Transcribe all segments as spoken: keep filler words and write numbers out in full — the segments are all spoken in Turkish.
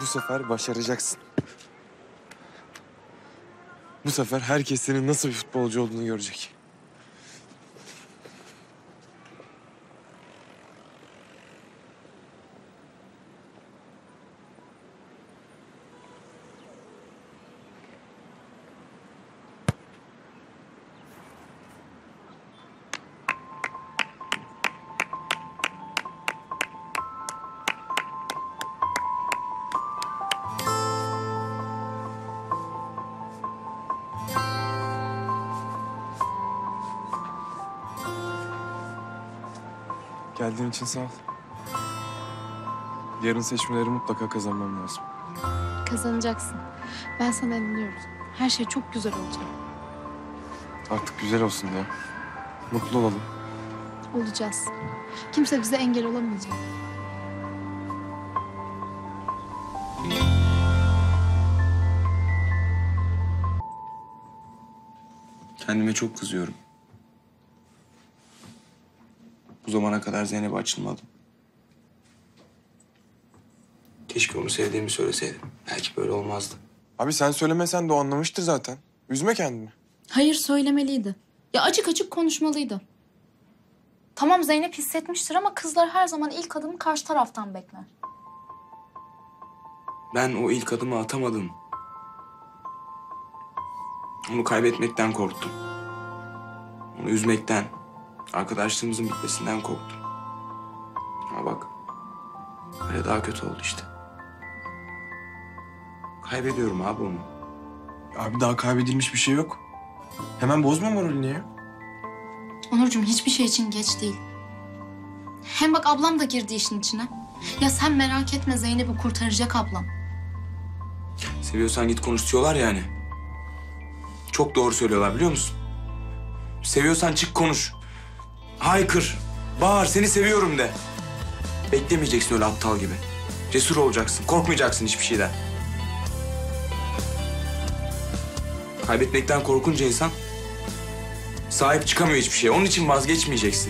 bu sefer başaracaksın. Bu sefer herkes senin nasıl bir futbolcu olduğunu görecek. Geldiğin için sağ ol. Yarın seçmeleri mutlaka kazanmam lazım. Kazanacaksın. Ben sana inanıyorum. Her şey çok güzel olacak. Artık güzel olsun ya. Mutlu olalım. Olacağız. Kimse bize engel olamayacak. Kendime çok kızıyorum. Bu zamana kadar Zeynep'e açılmadım. Keşke onu sevdiğimi söyleseydim. Belki böyle olmazdı. Abi sen söylemesen de o anlamıştır zaten. Üzme kendini. Hayır, söylemeliydi. Ya açık açık konuşmalıydı. Tamam, Zeynep hissetmiştir ama kızlar her zaman ilk adımı karşı taraftan bekler. Ben o ilk adımı atamadım. Onu kaybetmekten korktum. Onu üzmekten, arkadaşlığımızın bitmesinden korktum. Ama bak, öyle daha kötü oldu işte. Kaybediyorum abi onu. Abi daha kaybedilmiş bir şey yok. Hemen bozma moralini ya. Onurcuğum, hiçbir şey için geç değil. Hem bak, ablam da girdi işin içine. Ya sen merak etme, Zeynep'i kurtaracak ablam. Seviyorsan git konuş diyorlar yani. Çok doğru söylüyorlar biliyor musun? Seviyorsan çık konuş. Haykır, bağır, seni seviyorum de. Beklemeyeceksin öyle aptal gibi. Cesur olacaksın, korkmayacaksın hiçbir şeyden. Kaybetmekten korkunca insan sahip çıkamıyor hiçbir şeye. Onun için vazgeçmeyeceksin.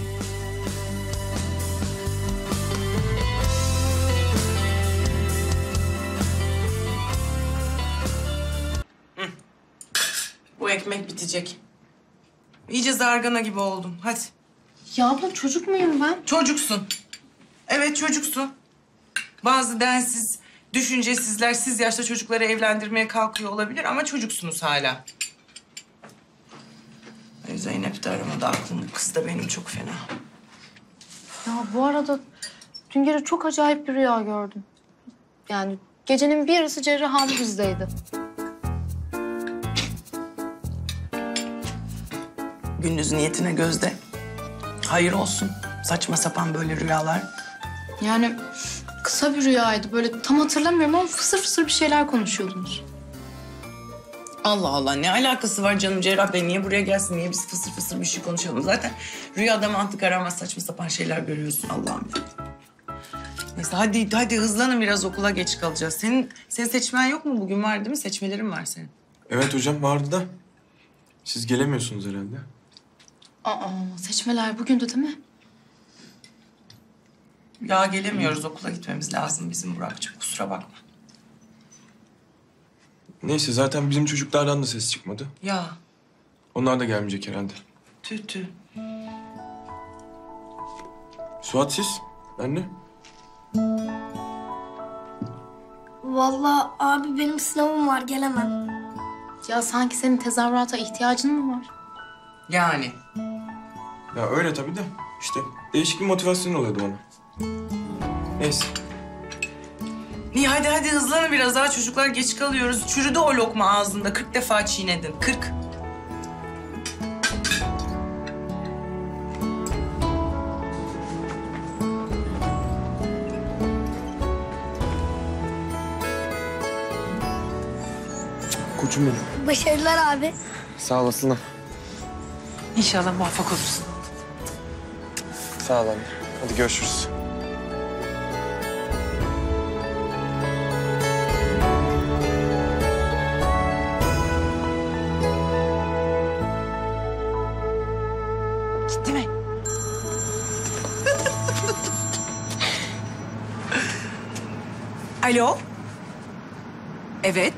Hı. Bu ekmek bitecek. İyice zargana gibi oldum. Hadi. Ya abla, çocuk muyum ben? Çocuksun. Evet, çocuksun. Bazı densiz, düşüncesizler siz yaşta çocukları evlendirmeye kalkıyor olabilir ama çocuksunuz hala. Ay, Zeynep de aramada aklımda. Kız da benim çok fena. Ya bu arada dün gece çok acayip bir rüya gördüm. Yani gecenin bir yarısı Cerrahami bizdeydi. Gündüz niyetine gözde. Hayır olsun. Saçma sapan böyle rüyalar. Yani kısa bir rüyaydı. Böyle tam hatırlamıyorum ama fısır fısır bir şeyler konuşuyordunuz. Allah Allah, ne alakası var canım Cerrah Bey? Niye buraya gelsin? Niye biz fısır fısır bir şey konuşalım? Zaten rüyada mantık aramaz, saçma sapan şeyler görüyorsun Allah'ım. Neyse hadi hadi hızlanın, biraz okula geç kalacağız. Senin senin seçmen yok mu? Bugün var değil mi? Seçmelerin var senin. Evet hocam vardı da. Siz gelemiyorsunuz herhalde. Aa, seçmeler bugündü değil mi? Ya gelemiyoruz, okula gitmemiz lazım bizim Burak'cığım. Kusura bakma. Neyse zaten bizim çocuklardan da ses çıkmadı. Ya Onlar da gelmeyecek herhalde. tüh tüh. Suat siz? Anne? Vallahi abi benim sınavım var, gelemem. Ya sanki senin tezahürata ihtiyacın mı var? Yani. Ya öyle tabii de. İşte değişik bir motivasyon oluyordu bana. Neyse. Niye hadi hadi hızlanın biraz daha, çocuklar geç kalıyoruz. Çürüdü o lokma ağzında. Kırk defa çiğnedin. Kırk. Koçum benim. Başarılar abi. Sağ olasın. İnşallah muvaffak olursun. Sağ ol anne. Hadi görüşürüz. Gitti mi? Alo? Evet.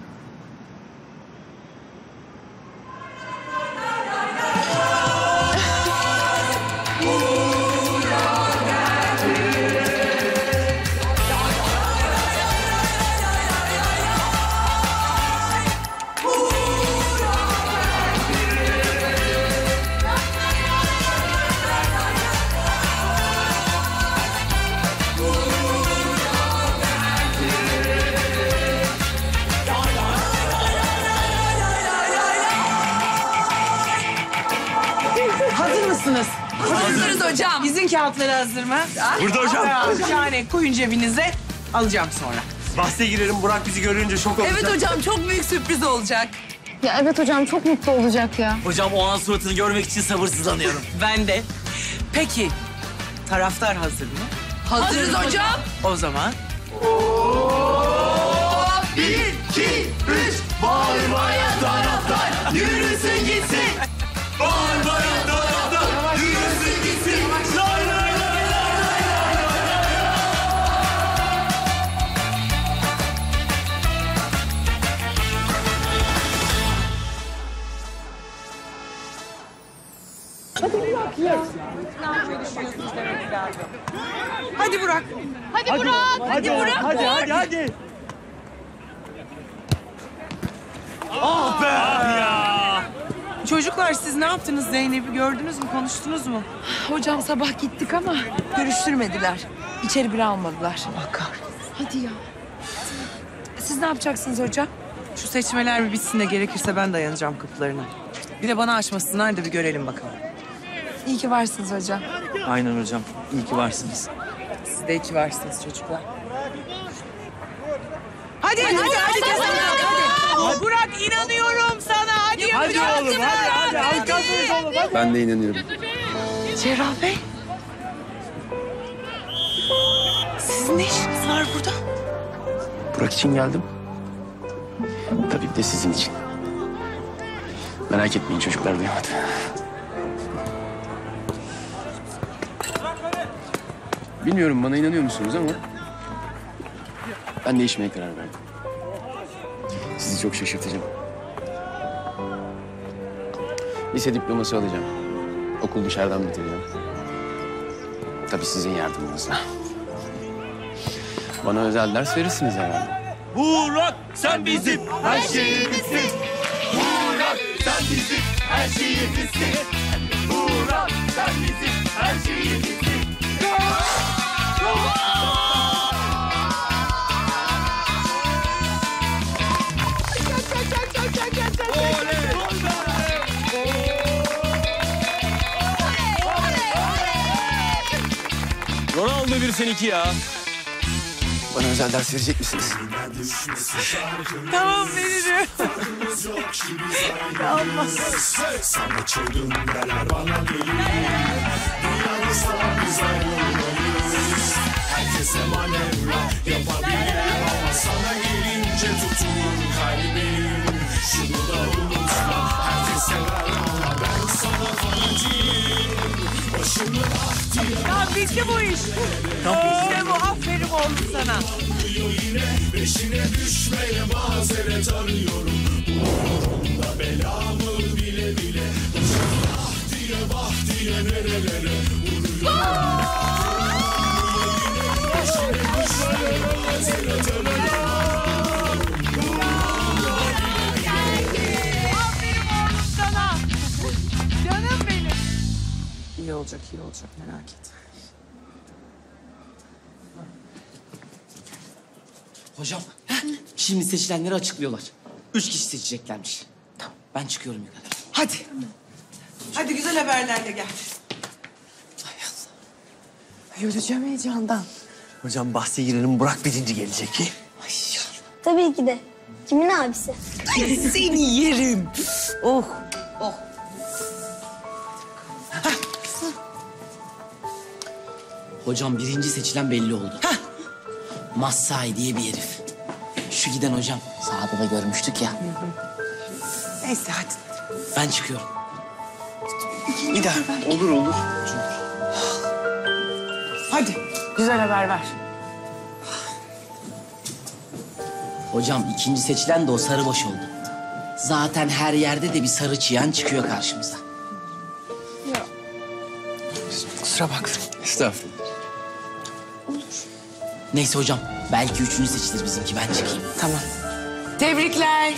Hazır mısınız? Hazırız hocam. İzin kağıtları hazır mı? Burada hocam. Yani koyun cebinize, alacağım sonra. Bahse girelim, Burak bizi görünce şok olacak. Evet hocam, çok büyük sürpriz olacak. Ya evet hocam çok mutlu olacak ya. Hocam o an suratını görmek için sabırsızlanıyorum. Ben de. Peki, taraftar hazır mı? Hazırız hocam. O zaman... Bağırmaya taraftar yürüsün gitsin. Bağırmaya taraftar yürüsün gitsin. Lay lay lay lay lay. Hadi Burak. Hadi Burak. Hadi Burak. Hadi hadi hadi. Ah be ya. Çocuklar siz ne yaptınız? Zeynep'i gördünüz mü, konuştunuz mu? Hocam sabah gittik ama görüştürmediler. İçeri bile almadılar. Bakar. Hadi ya. Siz ne yapacaksınız hocam? Şu seçmeler bir bitsin de gerekirse ben dayanacağım kapılarına. Bir de bana açmasınlar da bir görelim bakalım. İyi ki varsınız hocam. Aynen hocam. İyi ki varsınız. Siz de iki varsınız çocuklar. Hadi, hadi, hadi, hadi, hadi, hadi. Burak inanıyorum sana. Hadi, Hadi yapacağız. oğlum hadi hadi. Harikasınız oğlum hadi. Ben de inanıyorum. Cerrah Bey. Sizin ne işiniz var burada? Burak için geldim. Tabii bir de sizin için. Merak etmeyin çocuklar duymadı. Bilmiyorum bana inanıyor musunuz ama... ben değişmeye karar verdim. Sizi çok şaşırtacağım. Lise diploması alacağım. Okul dışarıdan bitireceğim. Tabii sizin yardımınızla. Bana özel ders verirsiniz herhalde. Burak sen bizim her şeyimizsin. Burak sen bizim her şeyimizsin. Burak sen bizim her şeyimizsin. Ronaldo bir seninki ya. Bana özel ders verecek misiniz? Tamam veririm. Allah. Sana çılgın derler bana deli. Dünyanızda biz ayrılmalıyız. Herkese manevra yapabilir ama sana gelince tutulur kalbim. Şunu da unutma herkes sever ama ben sana fanatiyim. Başımı ah diye Ya bitti bu iş. İşte bu. Aferin oğlum sana. yine peşine düşmeye mazeret arıyorum. Umurumda belamı bile bile. Başımı ah diye bah diye nerelere vuruyorum. Peşine düşmeye mazeret arıyorum. Aferin oğlum sana. Canım benim. İyi olacak, iyi olacak. Merak etme. Hocam, şimdi seçilenleri açıklıyorlar. Üç kişi seçeceklermiş. Tamam, ben çıkıyorum yukarı. Hadi. Hadi güzel haberlerle gel. Öleceğim heyecandan. Hocam bahse girelim, Burak birinci gelecek ki. Tabii ki de. Kimin abisi? Seni yerim. Oh. Oh. Hocam birinci seçilen belli oldu. Massai diye bir herif. Şu giden hocam. Sahada da görmüştük ya. Neyse hadi. Ben çıkıyorum. Bir daha. Olur olur. Hadi. Güzel haber ver. Hocam ikinci seçilen de o sarıbaş oldu. Zaten her yerde de bir sarı çıyan çıkıyor karşımıza. Kusura bakma. Estağfurullah. Neyse hocam, belki üçüncü seçilir bizimki. Ben çıkayım. Tamam. Tebrikler.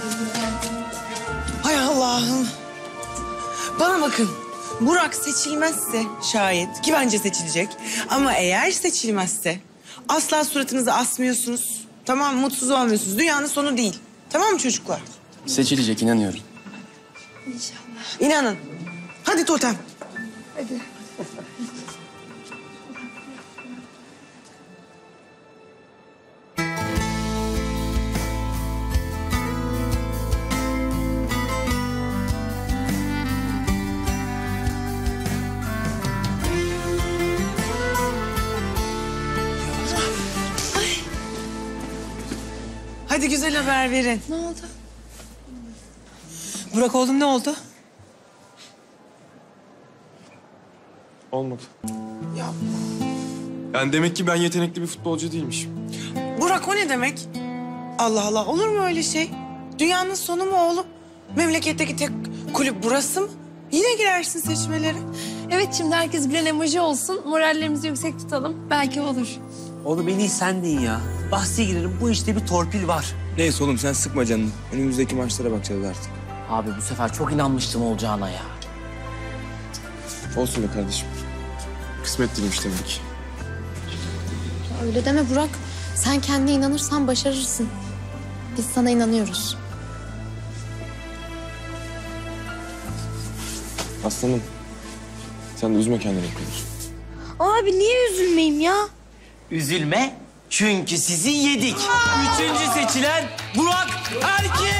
Hay Allah'ım. Bana bakın. Burak seçilmezse şayet ki bence seçilecek. Ama eğer seçilmezse asla suratınızı asmıyorsunuz. Tamam mı? Mutsuz olmuyorsunuz. Dünyanın sonu değil. Tamam mı çocuklar? Seçilecek, inanıyorum. İnanın. Hadi totem. Hadi. Hadi güzel haber verin. Ne oldu? Burak oğlum ne oldu? Olmadı. Ya Yani demek ki ben yetenekli bir futbolcu değilmişim. Burak o ne demek? Allah Allah olur mu öyle şey? Dünyanın sonu mu oğlum? Memleketteki tek kulüp burası mı? Yine girersin seçmelere. Evet şimdi herkes bilen emoji olsun. Morallerimizi yüksek tutalım. Belki olur. Oğlum en iyi sendin ya. Bahse girelim, bu işte bir torpil var. Neyse oğlum sen sıkma canını. Önümüzdeki maçlara bakacağız artık. Abi bu sefer çok inanmıştım olacağına ya. Olsun be kardeşim. Kısmet değilmiş demek ki. Öyle deme Burak. Sen kendine inanırsan başarırsın. Biz sana inanıyoruz. Aslanım. Sen de üzme kendini konuş. Abi niye üzülmeyeyim ya? Üzülme, çünkü sizi yedik. Üçüncü seçilen Burak Erkin!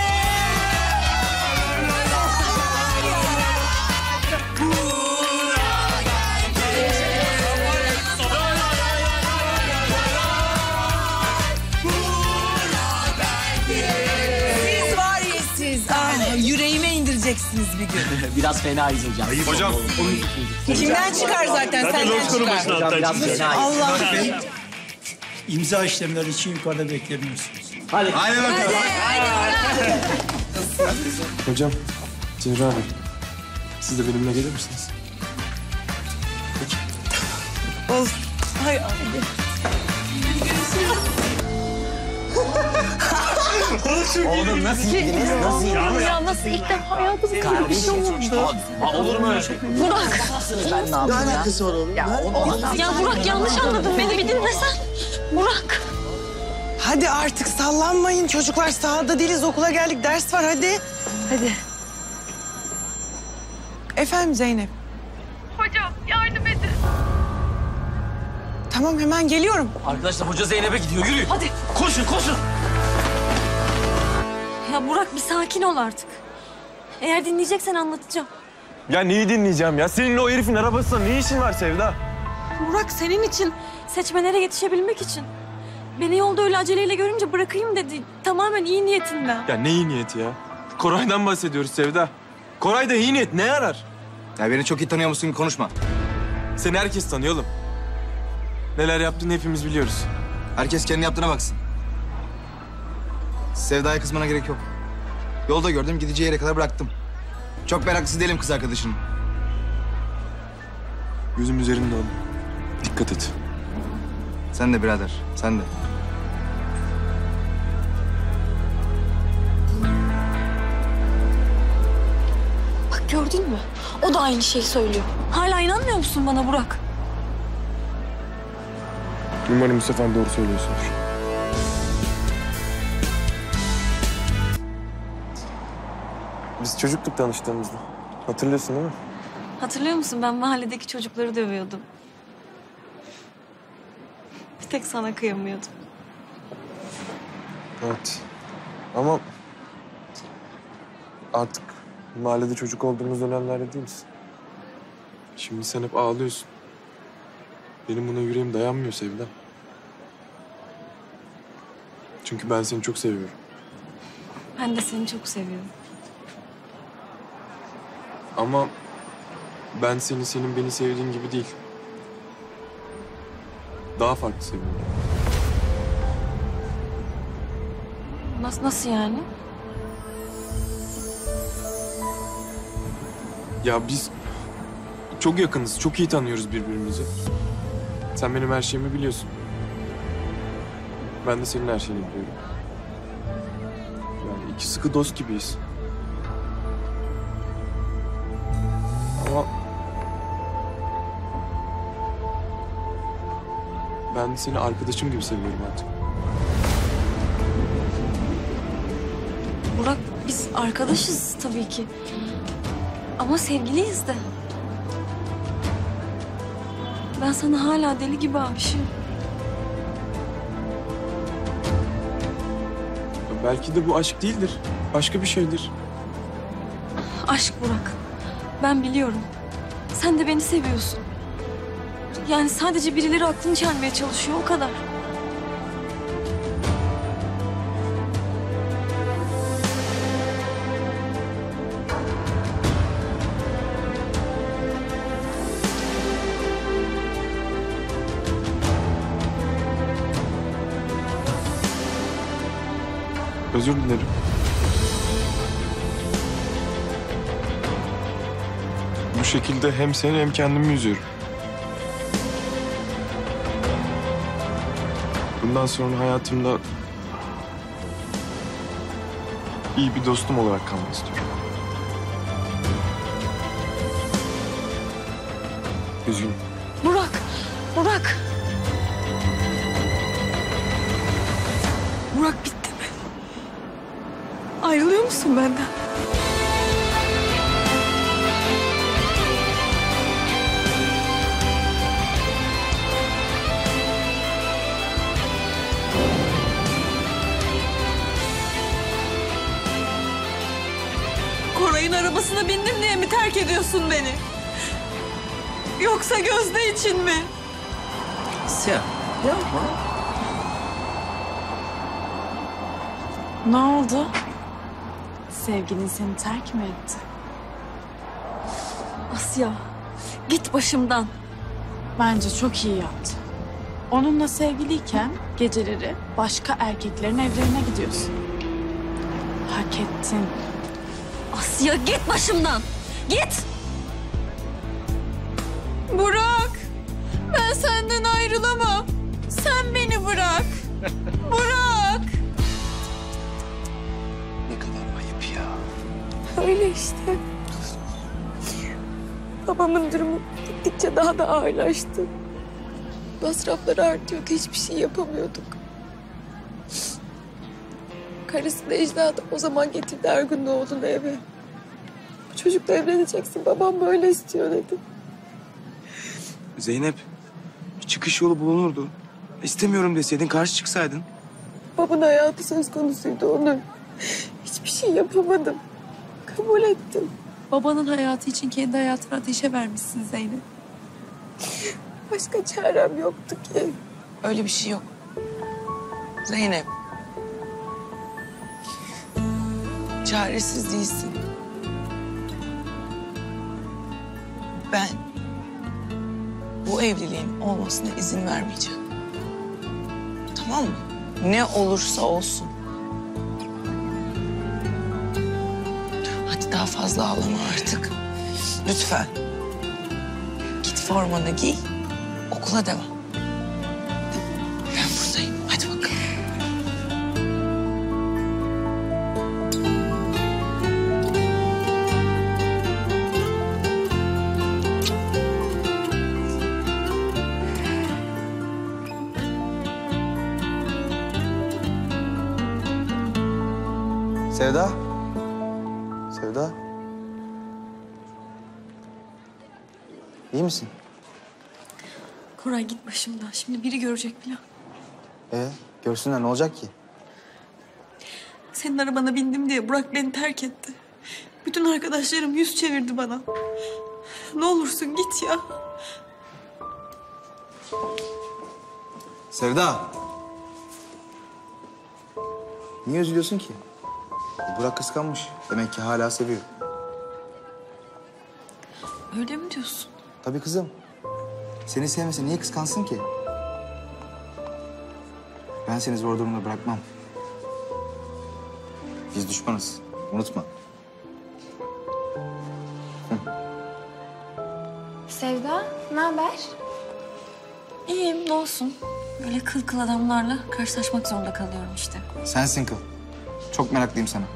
Siz var ya siz. Ah, yüreğime indireceksiniz bir gün. Biraz fenayız hocam. Hocam. Kimden çıkar zaten? Senden çıkar. Hocam biraz fenayız. Allah. İmza işlemleri için yukarıda beklemiyorsunuz. Hadi. Hadi bakalım. Hocam. Cemre abi. Siz de benimle gelir misiniz? Olur. Hay Allah. Oğlum nasıl yediniz? Nasıl yediniz? Ya nasıl ilk defa hayatımda bir şey oldu. Aa, olur mu öyle şey? Burak. Ben ne yapayım ya? var oğlum? Ya, o- Ya Burak yanlış anladın. Beni bir dinlesen. Burak. Hadi artık sallanmayın. Çocuklar sahada değiliz. Okula geldik. Ders var hadi. Hadi. Efendim Zeynep. Hocam yardım edin. Tamam hemen geliyorum. Arkadaşlar hoca Zeynep'e gidiyor, yürüyün. Hadi. Koşun, koşun. Ya Burak bir sakin ol artık. Eğer dinleyeceksen anlatacağım. Ya neyi dinleyeceğim ya? Senin o herifin arabasında ne işin var Sevda? Burak senin için, seçmelere yetişebilmek için. Beni yolda öyle aceleyle görünce bırakayım dedi. Tamamen iyi niyetinden. Ya ne iyi niyeti ya? Koray'dan bahsediyoruz Sevda. Koray'da iyi niyet ne yarar? Ya beni çok iyi tanıyormuşsun gibi konuşma. Seni herkes tanıyor oğlum. Neler yaptığını hepimiz biliyoruz. Herkes kendi yaptığına baksın. Sevda'ya kızmana gerek yok. Yolda gördüm, gideceği yere kadar bıraktım. Çok meraklısı değilim kız arkadaşının. Gözüm üzerinde oğlum. Dikkat et. Sen de birader, sen de. Bak gördün mü? O da aynı şeyi söylüyor. Hala inanmıyor musun bana Burak? Umarım bu sefer doğru söylüyorsunuz. Biz çocukluk tanıştığımızda. Hatırlıyorsun değil mi? Hatırlıyor musun? Ben mahalledeki çocukları dövüyordum. Bir tek sana kıyamıyordum. Evet. Ama artık mahallede çocuk olduğumuz dönemlerde değiliz. Şimdi sen hep ağlıyorsun. Benim buna yüreğim dayanmıyor Sevda. Çünkü ben seni çok seviyorum. Ben de seni çok seviyorum. Ama ben seni senin beni sevdiğin gibi değil. Daha farklı seviyorum. Nasıl, nasıl yani? Ya biz çok yakınız, çok iyi tanıyoruz birbirimizi. Sen benim her şeyimi biliyorsun. Ben de senin her şeyini biliyorum. Yani iki sıkı dost gibiyiz. Ama ben de seni arkadaşım gibi seviyorum artık. Burak, biz arkadaşız tabii ki. Ama sevgiliyiz de. Ben sana hala deli gibi aşığım. Belki de bu aşk değildir. Başka bir şeydir. Aşk Burak. Ben biliyorum. Sen de beni seviyorsun. Yani sadece birileri aklını çelmeye çalışıyor, o kadar. Özür dilerim. Bu şekilde hem seni hem kendimi üzüyorum. Bundan sonra hayatımda iyi bir dostum olarak kalmak istiyorum. Üzgünüm. Burak, Burak. Burak, bitti mi? Ayrılıyor musun benden? Koray'ın arabasına bindim diye mi terk ediyorsun beni? Yoksa Gözde için mi? Asya, yapma. Ne oldu? Sevgilin seni terk mi etti? Asya, git başımdan. Bence çok iyi yaptı. Onunla sevgiliyken geceleri başka erkeklerin evlerine gidiyorsun. Hak ettin. Asya, git başımdan. Git. Burak, ben senden ayrılamam. Sen beni bırak. Burak. Ne kadar ayıp ya. Öyle işte. Babamın durumu gittikçe daha da ağırlaştı. Masrafları artıyordu, hiçbir şey yapamıyorduk. Karısı Necla da o zaman getirdi Ergun'un oğlunu eve. Bu çocukla evleneceksin, babam böyle istiyor dedi. Zeynep, bir çıkış yolu bulunurdu. İstemiyorum deseydin, karşı çıksaydın. Babamın hayatı söz konusuydu Onur. Hiçbir şey yapamadım. Kabul ettim. Babanın hayatı için kendi hayatını ateşe vermişsin Zeynep. Başka çarem yoktu ki. Öyle bir şey yok. Zeynep. Çaresiz değilsin. Ben bu evliliğin olmasına izin vermeyeceğim. Tamam mı? Ne olursa olsun. Hadi daha fazla ağlama artık. Lütfen. Git formanı giy, okula devam. Ben buradayım. Hadi bakalım. Sevda. Sevda. İyi misin? Koray, git başımdan. Şimdi biri görecek falan. Ee, görsünler ne olacak ki? Senin arabana bindim diye Burak beni terk etti. Bütün arkadaşlarım yüz çevirdi bana. Ne olursun git ya. Sevda. Niye üzülüyorsun ki? Burak kıskanmış. Demek ki hala seviyor. Öyle mi diyorsun? Tabii kızım. Seni sevmese niye kıskansın ki? Ben seni zor durumda bırakmam. Biz düşmanız. Unutma. Sevda, ne haber? İyiyim, ne olsun. Öyle kıl kıl adamlarla karşılaşmak zorunda kalıyorum işte. Sensin kıl. Çok meraklıyım sana.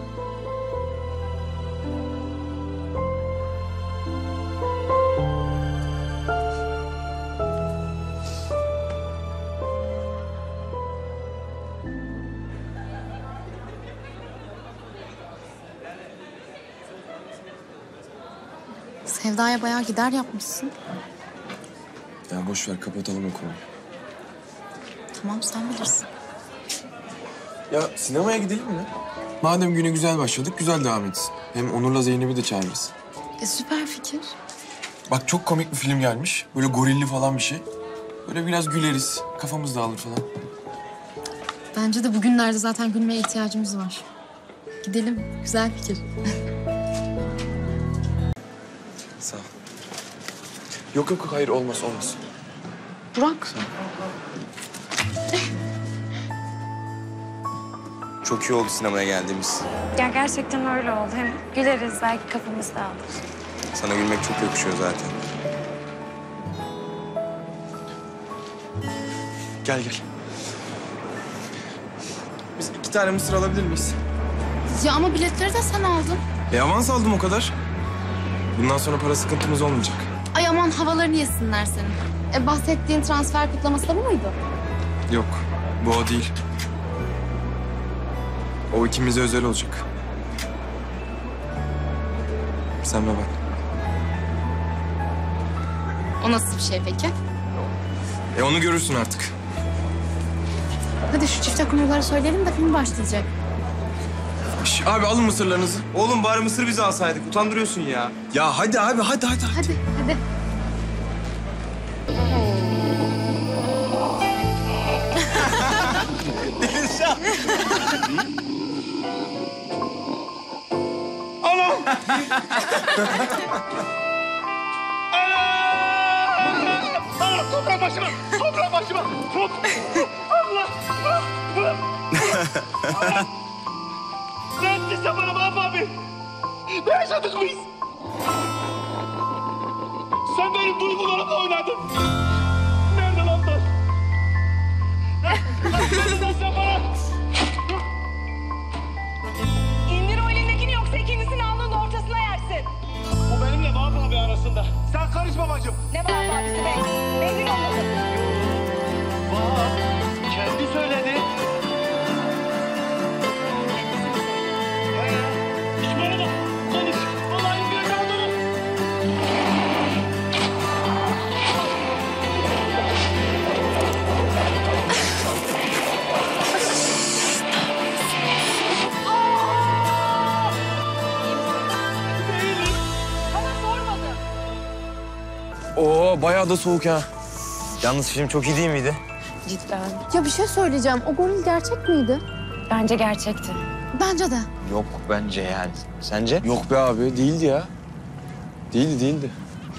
Sevda'ya bayağı gider yapmışsın. Ya boş ver, kapatalım o konuyu. Tamam, sen bilirsin. Ya sinemaya gidelim mi? Madem güne güzel başladık, güzel devam etsin. Hem Onur'la Zeynep'i de çağırırız. E, süper fikir. Bak çok komik bir film gelmiş. Böyle gorilli falan bir şey. Böyle biraz güleriz, kafamız dağılır falan. Bence de bugünlerde zaten gülmeye ihtiyacımız var. Gidelim, güzel fikir. Sağ ol. Yok yok, hayır olmaz olmaz. Burak. Çok iyi oldu sinemaya geldiğimiz. Ya gerçekten öyle oldu. Hem güleriz, belki kafamız dağılır. Sana gülmek çok yakışıyor zaten. Gel gel. Biz iki tane mısır alabilir miyiz? Ya ama biletleri de sen aldın. E avans aldım o kadar. Bundan sonra para sıkıntımız olmayacak. Ay aman havalarını yesinler senin. E, bahsettiğin transfer kutlaması da bu muydu? Yok, bu o değil. O ikimize özel olacak. Sen ve ben. O nasıl bir şey peki? E onu görürsün artık. Hadi şu çift okumuları söyleyelim de film başlayacak. Şş, abi alın mısırlarınızı. Oğlum bari mısır bizi alsaydık. Utandırıyorsun ya. Ya hadi abi, hadi hadi. Hadi, hadi. Anam! Anam! Toprak başıma! Toprak başıma! Top! Allah! Allah! Ne ettin sen bana Vahap abi? Ne yaşadık biz? Sen benim duygularımla oynadın. Nerede lan taş? Nerede taş sen bana? İndir o elindekini yoksa ikincisini alnının ortasına yersin. Bu benimle Vahap abi arasında. Sen karışma bacım. Ne Vahap abisi be? Rezil olmasın. Vahap kendi söyledi. Bana bak, konuş. Vallahi bir olduğunu. Oo bayağı da soğuk ha. Yalnız film çok iyi değil miydi? Cidden. Ya bir şey söyleyeceğim. O goril gerçek miydi? Bence gerçekti. Bence de. Yok bence yani. Sence? Yok be abi, değildi ya. Değildi, değildi.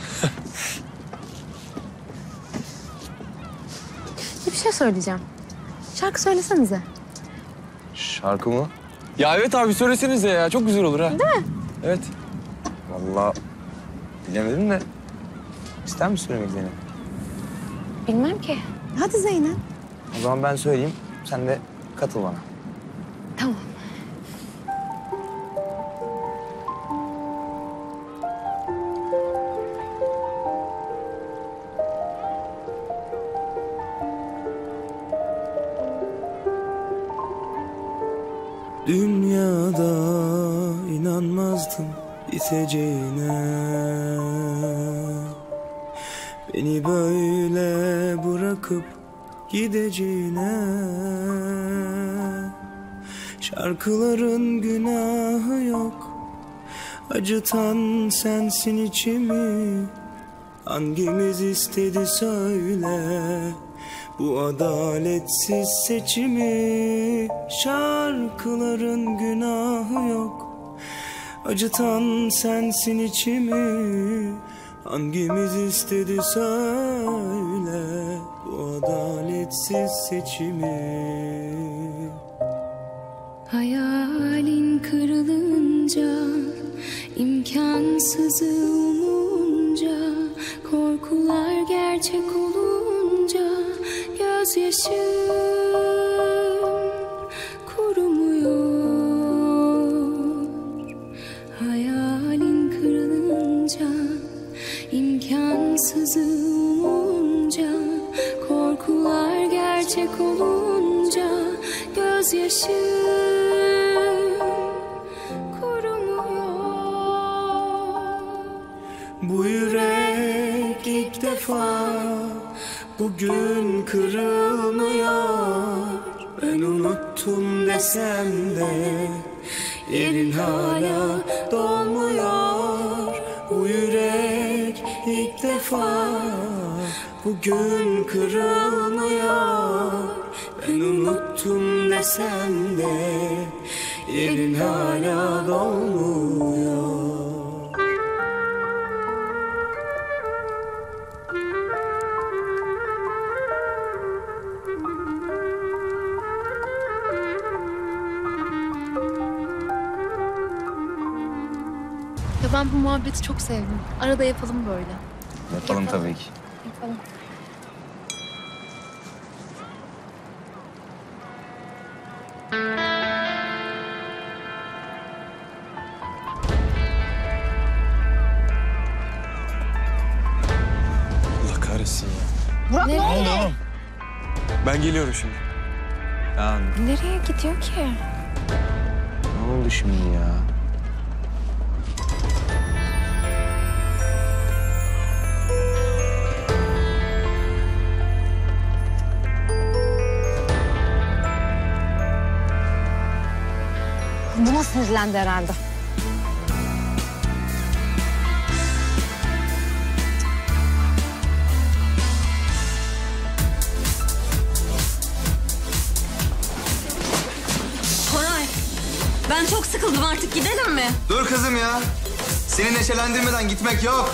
Bir şey söyleyeceğim. Şarkı söylesenize. Şarkı mı? Ya evet abi, söylesenize ya. Çok güzel olur ha. Değil mi? Evet. Vallahi bilemedim de. İster misin söylemek Zeynep? Bilmem ki. Hadi Zeynep. O zaman ben söyleyeyim. Sen de katıl bana. Tamam. Dünyada inanmazdım biteceğine. Beni böyle bırakıp gideceğine. Şarkıların günahı yok, acıtan sensin içimi. Hangimiz istedi söyle bu adaletsiz seçimi. Şarkıların günahı yok, acıtan sensin içimi. Hangimiz istedi söyle bu adaletsiz seçimi. Hayalin kırılınca, imkansızı umunca, korkular gerçek olunca, gözyaşım kurumuyor. Hayalin kırılınca, imkansızı umunca, korkular gerçek olunca, gözyaşım Bu yürek ilk defa bugün kırılmıyor. Ben unuttum desem de yerin hala dolmuyor. Bu yürek ilk defa bugün kırılmıyor. Ben unuttum desem de yerin hala dolmuyor. Ya ben bu muhabbeti çok sevdim. Arada yapalım böyle. Yapalım tabii ki. Yapalım. Allah kahretsin ya. Burak ne oldu? oğlum? Ben geliyorum şimdi. Ya Nereye gidiyor ki? ne oldu şimdi ya? Buna sinirlendi herhalde. Koray, ben çok sıkıldım, artık gidelim mi? Dur kızım ya. Seni neşelendirmeden gitmek yok.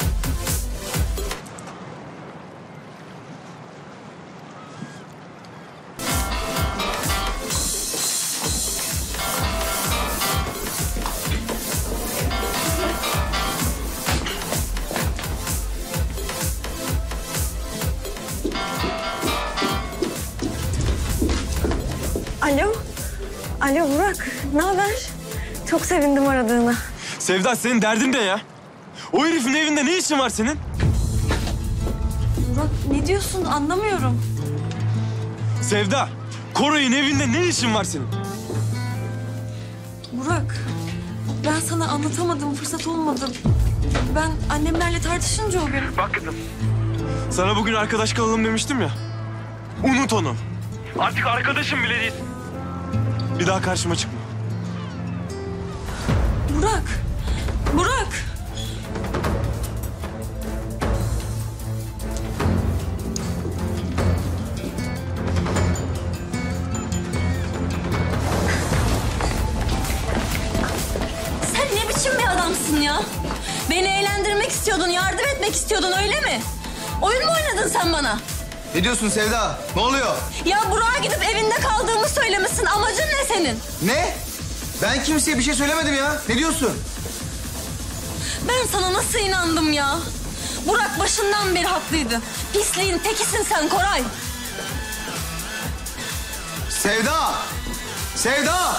Alo. Alo Burak. Ne haber? Çok sevindim aradığına. Sevda senin derdin ne ya? O herifin evinde ne işin var senin? Burak ne diyorsun anlamıyorum. Sevda, Koray'ın evinde ne işin var senin? Burak ben sana anlatamadım, fırsat olmadı. Ben annemlerle tartışınca o gün. Bak kızım. Sana bugün arkadaş kalalım demiştim ya. Unut onu. Artık arkadaşım bile değil. Bir daha karşıma çıkma. Burak. Burak. Sen ne biçim bir adamsın ya? Beni eğlendirmek istiyordun, yardım etmek istiyordun, öyle mi? Oyun mu oynadın sen bana? Ne diyorsun Sevda? Ne oluyor? Ya Burak'a gidip evinde kaldığımı söylemişsin. Amacın ne senin? Ne? Ben kimseye bir şey söylemedim ya. Ne diyorsun? Ben sana nasıl inandım ya? Burak başından beri haklıydı. Pisliğin tekisin sen Koray. Sevda! Sevda!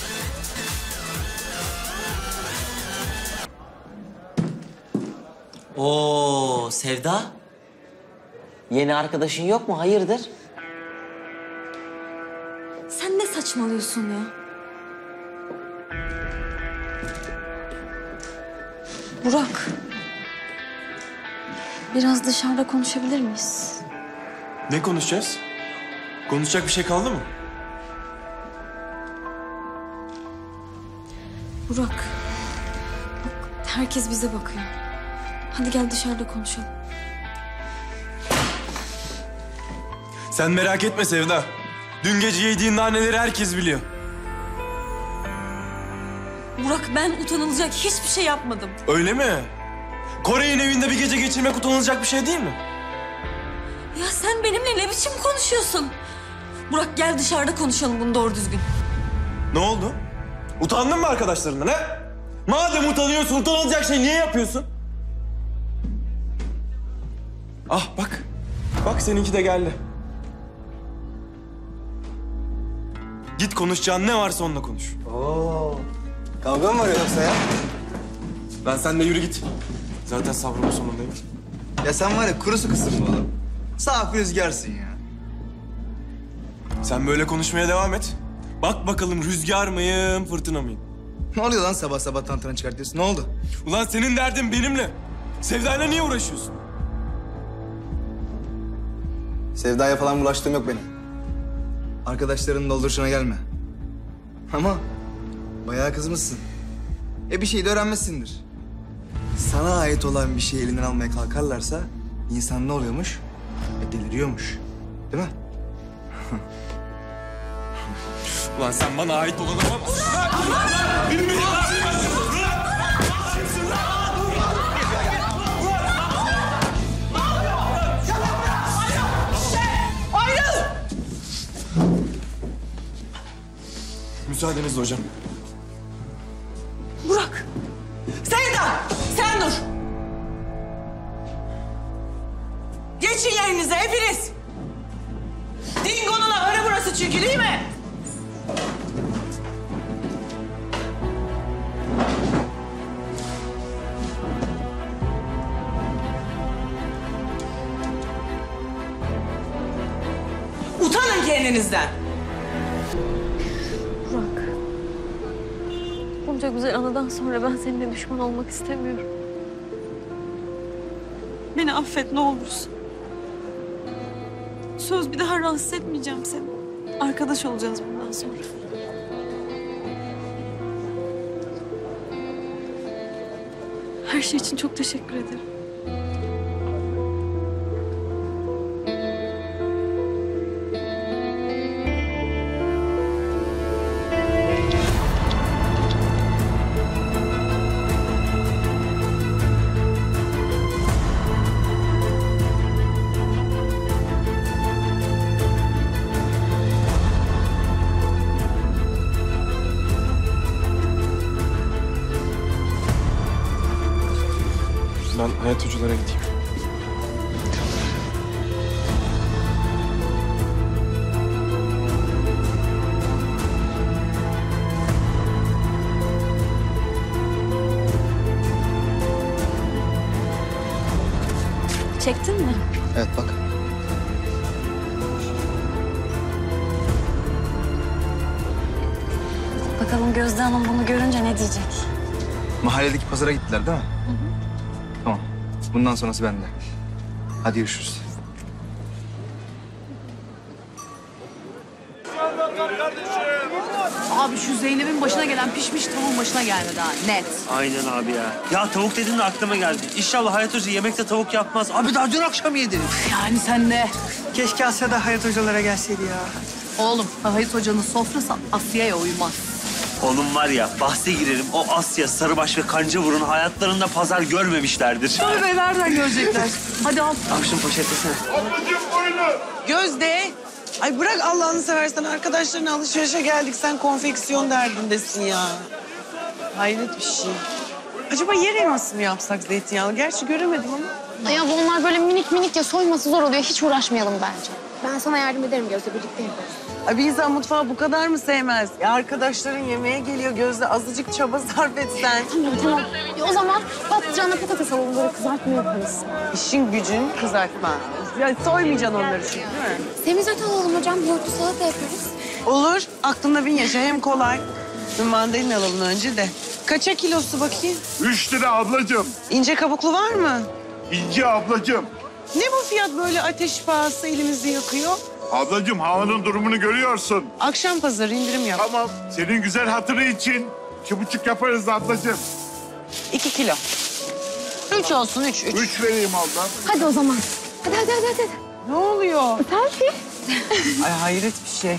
Oo Sevda. Yeni arkadaşın yok mu? Hayırdır? Sen ne saçmalıyorsun ya? Burak. Biraz dışarıda konuşabilir miyiz? Ne konuşacağız? Konuşacak bir şey kaldı mı? Burak. Bak, herkes bize bakıyor. Hadi gel dışarıda konuşalım. Sen merak etme Sevda. Dün gece yediğin naneleri herkes biliyor. Burak ben utanılacak hiçbir şey yapmadım. Öyle mi? Koray'ın evinde bir gece geçirmek utanılacak bir şey değil mi? Ya sen benimle ne biçim konuşuyorsun? Burak gel dışarıda konuşalım bunu doğru düzgün. Ne oldu? Utandın mı arkadaşlarından ha? Madem utanıyorsun, utanılacak şey niye yapıyorsun? Ah bak. Bak seninki de geldi. Git konuşacağın ne varsa onunla konuş. Oo. Kavga mı var yoksa ya? Ben sen de yürü git. Zaten sabrımın sonundayım. Ya sen var ya kurusu kısır mı oğlum? Saf rüzgarsın ya. Sen böyle konuşmaya devam et. Bak bakalım rüzgar mıyım, fırtına mıyım? Ne oluyor lan sabah sabah tantana çıkartıyorsun? Ne oldu? Ulan senin derdin benimle. Sevdayla niye uğraşıyorsun? Sevdaya falan bulaştığım yok benim. Arkadaşlarının dolduruşuna gelme. Ama bayağı kızmışsın. E bir şey de öğrenmişsindir. Sana ait olan bir şeyi elinden almaya kalkarlarsa insan ne oluyormuş? E deliriyormuş. Değil mi? Ulan sen bana ait olanı bana... Benim benim Ayrıl! Müsaadenizle hocam. Burak! Sevda! Sen dur! Geçin yerinize hepiniz! Dingo'nun ahırı burası çünkü değil mi? Utanın kendinizden. Burak. Bunca güzel anıdan sonra ben seninle düşman olmak istemiyorum. Beni affet ne olursun. Söz bir daha rahatsız etmeyeceğim seni. Arkadaş olacağız bundan sonra. Her şey için çok teşekkür ederim. Ben Hayat Hocalara gideyim. Çektin mi? Evet bak. Bakalım Gözde Hanım bunu görünce ne diyecek? Mahalledeki pazara gittiler değil mi? Hı hı. Tamam. Bundan sonrası bende. Hadi görüşürüz. Abi şu Zeynep'in başına gelen pişmiş tavuğun başına gelmedi ha. Net. Aynen abi ya. Ya tavuk dedin de aklıma geldi. İnşallah Hayat Hoca yemekte tavuk yapmaz. Abi daha dün akşam yedin. Yani sen de. Keşke Asya da Hayat Hocalara gelseydi ya. Oğlum Hayat Hoca'nın sofrası Asya'ya uymaz. Oğlum var ya bahse girerim. O Asya, Sarıbaş ve Kancaburun hayatlarında pazar görmemişlerdir. Tabii be nereden görecekler? Hadi al. Al şunu poşetlesene. Gözde! Ay bırak Allah'ını seversen arkadaşlarına alışverişe geldik. Sen konfeksiyon derdindesin ya. Hayret bir şey. Acaba yer elması mı yapsak zeytinyağlı? Gerçi göremedim ama. Ya bunlar böyle minik minik ya soyması zor oluyor. Hiç uğraşmayalım bence. Ben sana yardım ederim Gözde. Birlikte yaparız. Ay bir insan mutfağı bu kadar mı sevmez? Ya arkadaşların yemeğe geliyor Gözde. Azıcık çaba sarf etsen. Tamam tamam. Ya o zaman patlıcanla patates alalım. Böyle kızartma yaparız. İşin gücün kızartma. Ya soymayacaksın onları çünkü değil mi? Semizot alalım hocam. Yoğurtlu salata yaparız. Olur. Aklında bin yaşa. Hem kolay. Bir mandalina alalım önce de. Kaça kilosu bakayım? Üç lira ablacığım. İnce kabuklu var mı? İnce ablacığım. Ne bu fiyat böyle ateş pahası elimizi yakıyor? Ablacığım havanın durumunu görüyorsun. Akşam pazarı indirim yap. Tamam. Senin güzel hatırı için iki buçuk yaparız ablacığım. İki kilo. Üç olsun, üç, üç. Üç vereyim ablam. Hadi o zaman. Hadi hadi hadi. hadi. Ne oluyor? Selfie. Ay hayret bir şey.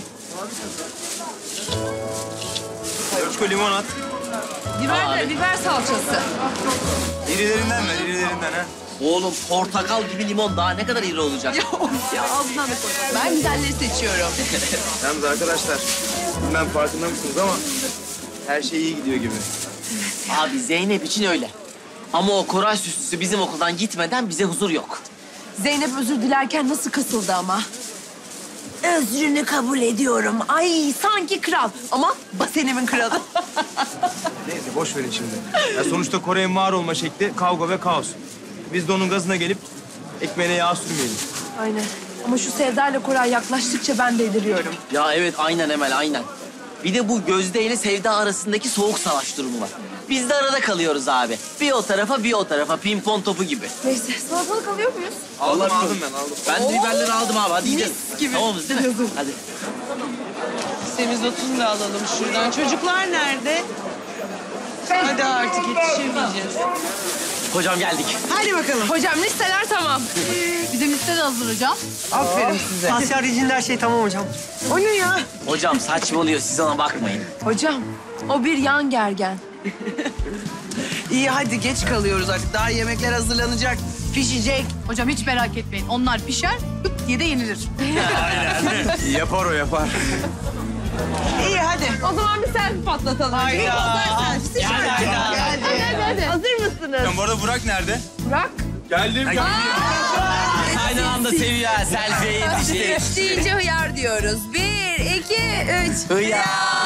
Ölçko limon at. Biber de biber salçası. İrilerinden ver, irilerinden ha. Oğlum portakal gibi limon daha ne kadar iri olacak? Ya of ya ağzından da koy. Ben güzelleri seçiyorum. Yalnız arkadaşlar Bilmem farkında mısınız ama her şey iyi gidiyor gibi. Abi Zeynep için öyle. Ama o Koray süslüsü bizim okuldan gitmeden bize huzur yok. Zeynep özür dilerken nasıl kasıldı ama. Özrünü kabul ediyorum. Ay sanki kral ama Basenim'in kralı. Neyse boş verin şimdi. Ya sonuçta Kore'nin var olma şekli kavga ve kaos. Biz de onun gazına gelip ekmeğine yağ sürmeyelim. Aynen. Ama şu Sevda ile Koray yaklaştıkça ben deliriyorum. Ya evet aynen Emel aynen. Bir de bu Gözde ile Sevda arasındaki soğuk savaş durumu var. Biz de arada kalıyoruz abi. Bir o tarafa bir o tarafa pimpon topu gibi. Neyse salatalık alıyor muyuz? Aldım aldım ben aldım. Ben de biberleri aldım abi hadi gidelim. gibi. Tamamız değil mi? Hadi. Semizotunu da alalım şuradan. Çocuklar nerede? Hadi artık yetişemeyeceğiz. Hocam geldik. Hadi bakalım. Hocam listeler tamam. Bizim liste de hazır hocam. Aferin size. Asya haricinde her şey tamam hocam. O ne ya? Hocam saçmalıyor siz ona bakmayın. Hocam o bir yan gergen. İyi hadi geç kalıyoruz artık. Daha yemekler hazırlanacak, pişecek. Hocam hiç merak etmeyin. Onlar pişer, hıp diye de yenilir. Yapar o yapar. İyi hadi. O zaman bir selfie patlatalım. Hayda. Hadi Hadi, hadi, hadi. hadi, hadi. Hazır mısınız? Ya bu arada Burak nerede? Burak. Geldim. geldim. Aynı anda seviyor ha selfie'ye yetişti. Üç deyince hıyar diyoruz. Bir, iki, üç. Hıyar.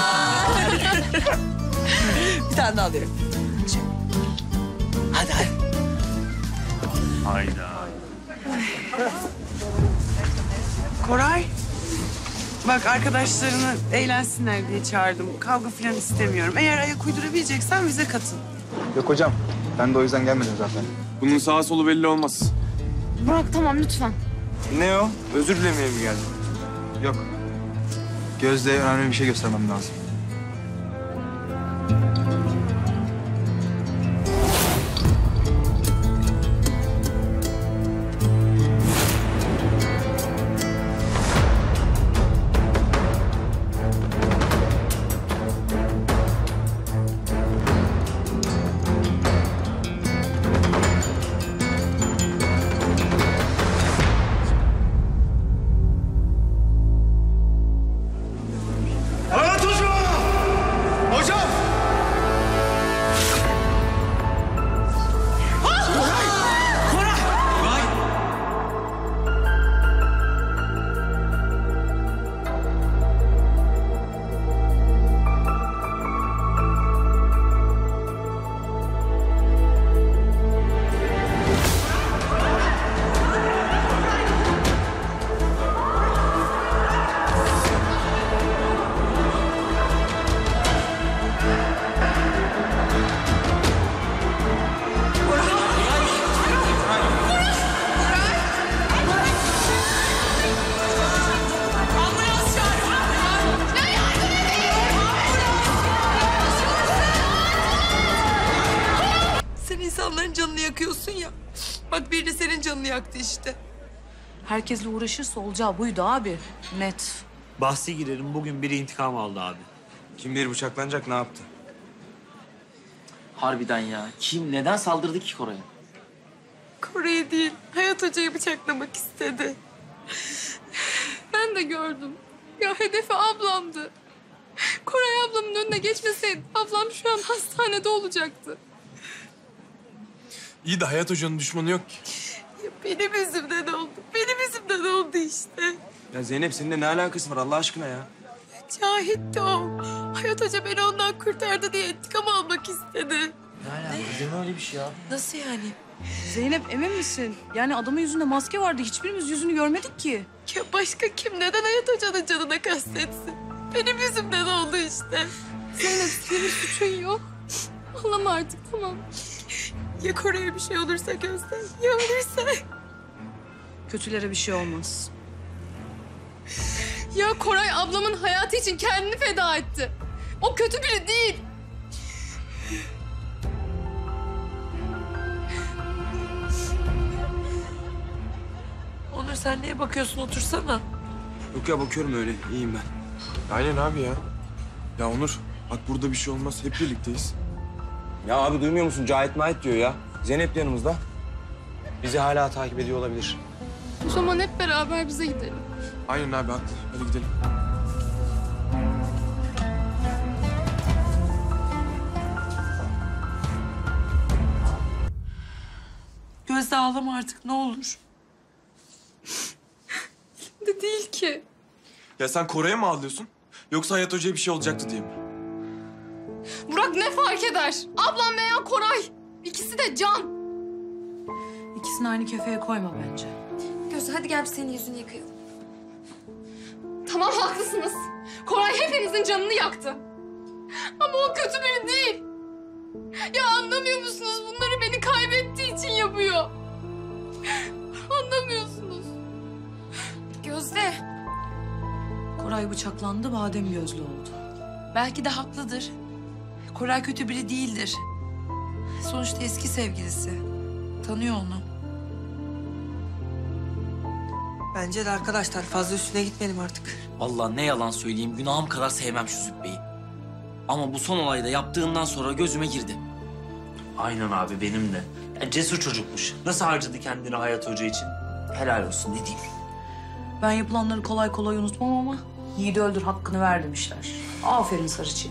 Bir tane daha alıyorum. Hadi hadi. Hayda. Koray. Bak arkadaşlarını eğlensinler diye çağırdım. Kavga falan istemiyorum. Eğer ayak uydurabileceksen bize katıl. Yok hocam. Ben de o yüzden gelmedim zaten. Bunun sağa solu belli olmaz. Burak tamam lütfen. Ne o? Özür dilemeye mi geldin? Yok. Gözde'ye önemli bir şey göstermem lazım. Hayat hocam! Hocam! Sen insanların canını yakıyorsun ya. Bak biri de senin canını yaktı işte. Herkesle uğraşırsa olacağı buydu abi. Net. Bahsi girerim bugün biri intikam aldı abi. Kim bilir bıçaklanacak ne yaptı? Harbiden ya. Kim neden saldırdı ki Koray'a? Kore'yi değil, Hayat Hoca'yı bıçaklamak istedi. Ben de gördüm. Ya hedefi ablamdı. Koray ablamın önüne geçmeseydi ablam şu an hastanede olacaktı. İyi de Hayat Hoca'nın düşmanı yok ki. Ya benim yüzümden oldu, benim yüzümden oldu işte. Ya Zeynep seninle ne alakası var Allah aşkına ya? Cahitti o. Hayat Hoca beni ondan kurtardı diye intikam almak istedi. Ne alaka? Öyle bir şey ya. Nasıl yani? Zeynep emin misin? Yani adamın yüzünde maske vardı. Hiçbirimiz yüzünü görmedik ki. Ya başka kim neden Hayat Hoca'nın canına kastetsin? Benim yüzümden oldu işte. Zeynep senin suçun yok. Ağlama artık tamam. Ya Kore'ye bir şey olursa Gözde, ya ölürse? Kötülere bir şey olmaz. Ya Koray ablamın hayatı için kendini feda etti. O kötü biri değil. Onur sen neye bakıyorsun? Otursana. Yok ya bakıyorum öyle iyiyim ben. Aynen abi ya. Ya Onur bak burada bir şey olmaz. Hep birlikteyiz. Ya abi duymuyor musun? Cahit Mahit diyor ya. Zeynep de yanımızda. Bizi hala takip ediyor olabilir. O zaman hep beraber bize gidelim. Aynen abi haklı. Hadi gidelim. Gözde ağlama artık ne olur. De değil ki. Ya sen Koray'a mı ağlıyorsun? Yoksa Hayat Hoca'ya bir şey olacaktı diye mi? Burak ne fark eder? Ablam veya Koray. İkisi de can. İkisini aynı kefeye koyma bence. Gözde hadi gel bir senin yüzünü yıkayalım. Tamam haklısınız. Koray hepinizin canını yaktı. Ama o kötü biri değil. Ya anlamıyor musunuz? Bunları beni kaybettiği için yapıyor. Anlamıyorsunuz. Gözde. Koray bıçaklandı, badem gözlü oldu. Belki de haklıdır. Koray kötü biri değildir. Sonuçta eski sevgilisi. Tanıyor onu. Bence de arkadaşlar fazla üstüne gitmeyelim artık. Vallahi ne yalan söyleyeyim günahım kadar sevmem şu Zübbe'yi. Ama bu son olayda yaptığından sonra gözüme girdi. Aynen abi benim de. Ya cesur çocukmuş. Nasıl harcadı kendini Hayat Hoca için? Helal olsun ne diyeyim. Ben yapılanları kolay kolay unutmam ama yiğidi öldür hakkını ver demişler. Aferin Sarıçı.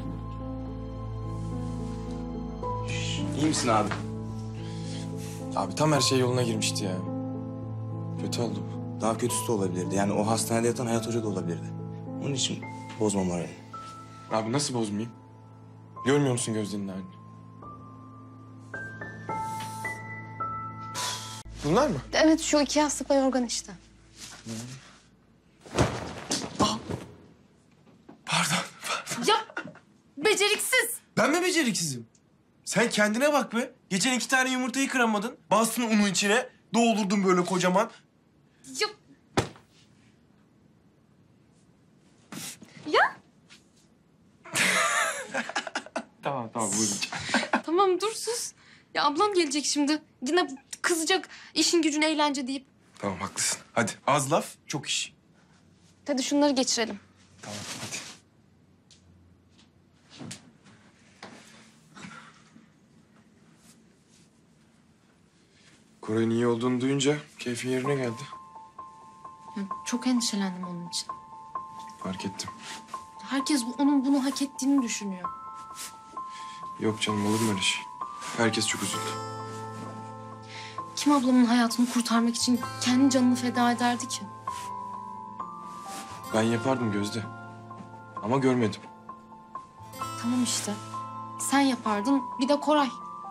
İyi misin abi? Abi tam her şey yoluna girmişti ya. Kötü oldu bu. Daha kötüsü de olabilirdi. Yani o hastanede yatan Hayat Hoca da olabilirdi. Onun için bozma moralini. Abi nasıl bozmayayım? Görmüyor musun Gözde'nin halini? Bunlar mı? Evet şu iki yastık ve yorgan işte. Pardon, pardon. Ya beceriksiz. Ben mi beceriksizim? Sen kendine bak be. Geçen iki tane yumurtayı kıramadın. Bastın unu içine. Doldurdun böyle kocaman. Ya. Ya. Tamam tamam vurmayacağım. Tamam dur sus. Ya ablam gelecek şimdi. Yine kızacak işin gücün eğlence deyip. Tamam haklısın. Hadi az laf çok iş. Hadi şunları geçirelim. Tamam hadi. Koray'ın iyi olduğunu duyunca keyfin yerine geldi. Ya çok endişelendim onun için. Fark ettim. Herkes onun bunu hak ettiğini düşünüyor. Yok canım olur mu öyle şey? Herkes çok üzüldü. Kim ablamın hayatını kurtarmak için kendi canını feda ederdi ki? Ben yapardım Gözde. Ama görmedim. Tamam işte. Sen yapardın, bir de Koray.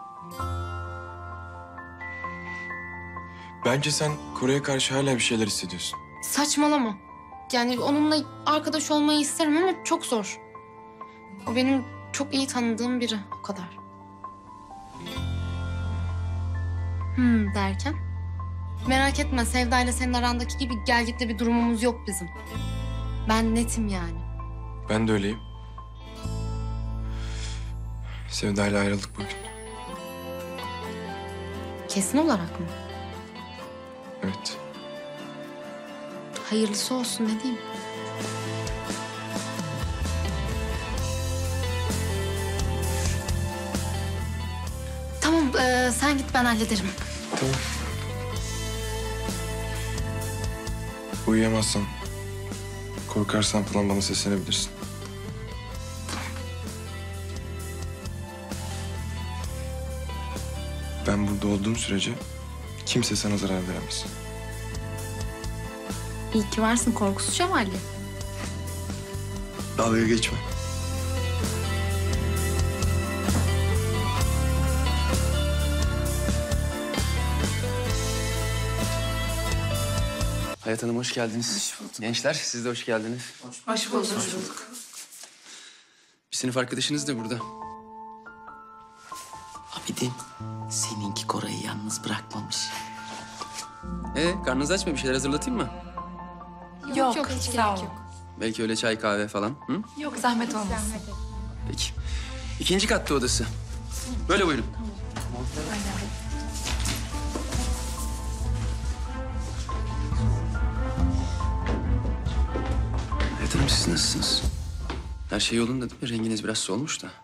Bence sen Koray'a karşı hala bir şeyler hissediyorsun. Saçmalama. Yani onunla arkadaş olmayı isterim ama çok zor. O benim çok iyi tanıdığım biri, o kadar. Hmm derken? Merak etme, Sevda ile senin arandaki gibi gelgitli bir durumumuz yok bizim. Ben netim yani. Ben de öyleyim. Sevda ile ayrıldık bugün. Kesin olarak mı? Evet. Hayırlısı olsun ne diyeyim. Tamam ee, sen git ben hallederim. Tamam. Uyuyamazsan, korkarsan falan bana seslenebilirsin. Ben burada olduğum sürece kimse sana zarar veremez. İyi ki varsın korkusuz şövalye. Dalga geçme. Hayat Hanım hoş geldiniz. Hoş bulduk. Gençler siz de hoş geldiniz. Hoş bulduk. Hoş bulduk. Bir sınıf arkadaşınız da burada. Abidin seninki Koray'ı yalnız bırakmamış. Ee, karnınız aç mı? Bir şeyler hazırlatayım mı? Yok, yok hiç gerek yok. Belki öyle çay kahve falan. Hı? Yok zahmet olmaz. Peki. İkinci katta odası. Böyle buyurun. Hayat Hanım siz nasılsınız? Her şey yolunda değil mi? Renginiz biraz solmuş da.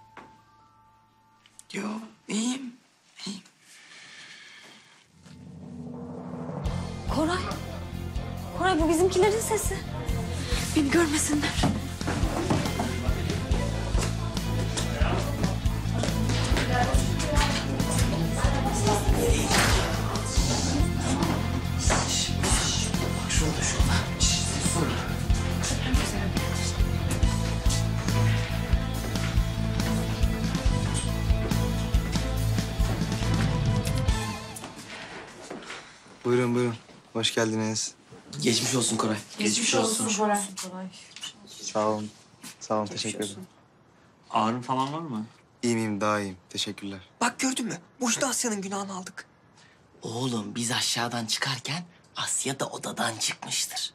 Yok iyiyim. İyiyim. Koray. Koray bu bizimkilerin sesi. Beni görmesinler. Buyurun buyurun. Hoş geldiniz. Geçmiş olsun Koray. Geçmiş olsun Koray. Sağ olun. Sağ olun. Teşekkür ederim. Ağrın falan var mı? İyiyim iyiyim. Daha iyiyim. Teşekkürler. Bak gördün mü? Boşuna Asya'nın günahını aldık. Oğlum biz aşağıdan çıkarken Asya da odadan çıkmıştır.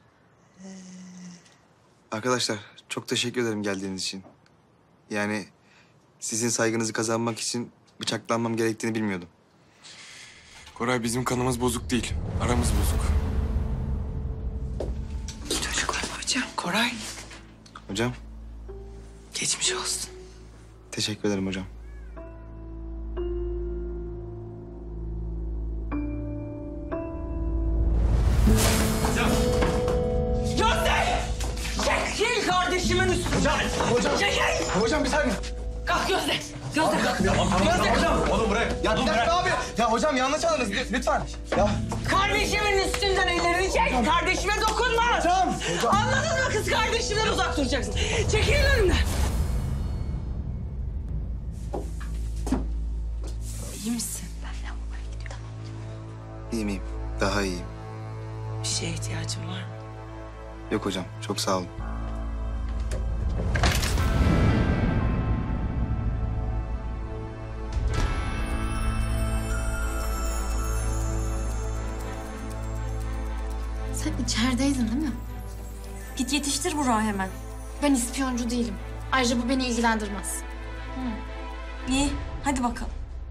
Arkadaşlar çok teşekkür ederim geldiğiniz için. Yani sizin saygınızı kazanmak için bıçaklanmam gerektiğini bilmiyordum. Koray bizim kanımız bozuk değil. Aramız bozuk. Çocuklar hocam. Koray. Hocam Geçmiş olsun. teşekkür ederim hocam. Gözde! Çekil kardeşimin üstüne. Hocam, hocam. Çekil! Hocam bir saniye. Kalk Gözde. Gözde kalk. Gözde. Hocam. Oğlum bırak. Ya bir dakika abi. Ya hocam yanlış anladınız lütfen. Ya. Kardeşimin üstünden ellerini çek. Kardeşime dokunma. Hocam. Hocam. Anladın mı kız kardeşimden uzak duracaksın. Çekil önümden. İyi misin? İyiyim iyiyim. Daha iyiyim. Bir şeye ihtiyacın var mı? Yok hocam. Çok sağ olun. Sen içerideydin değil mi? Git yetiştir Burak'ı hemen. Ben ispiyoncu değilim. Ayrıca bu beni ilgilendirmez. İyi, hadi bakalım.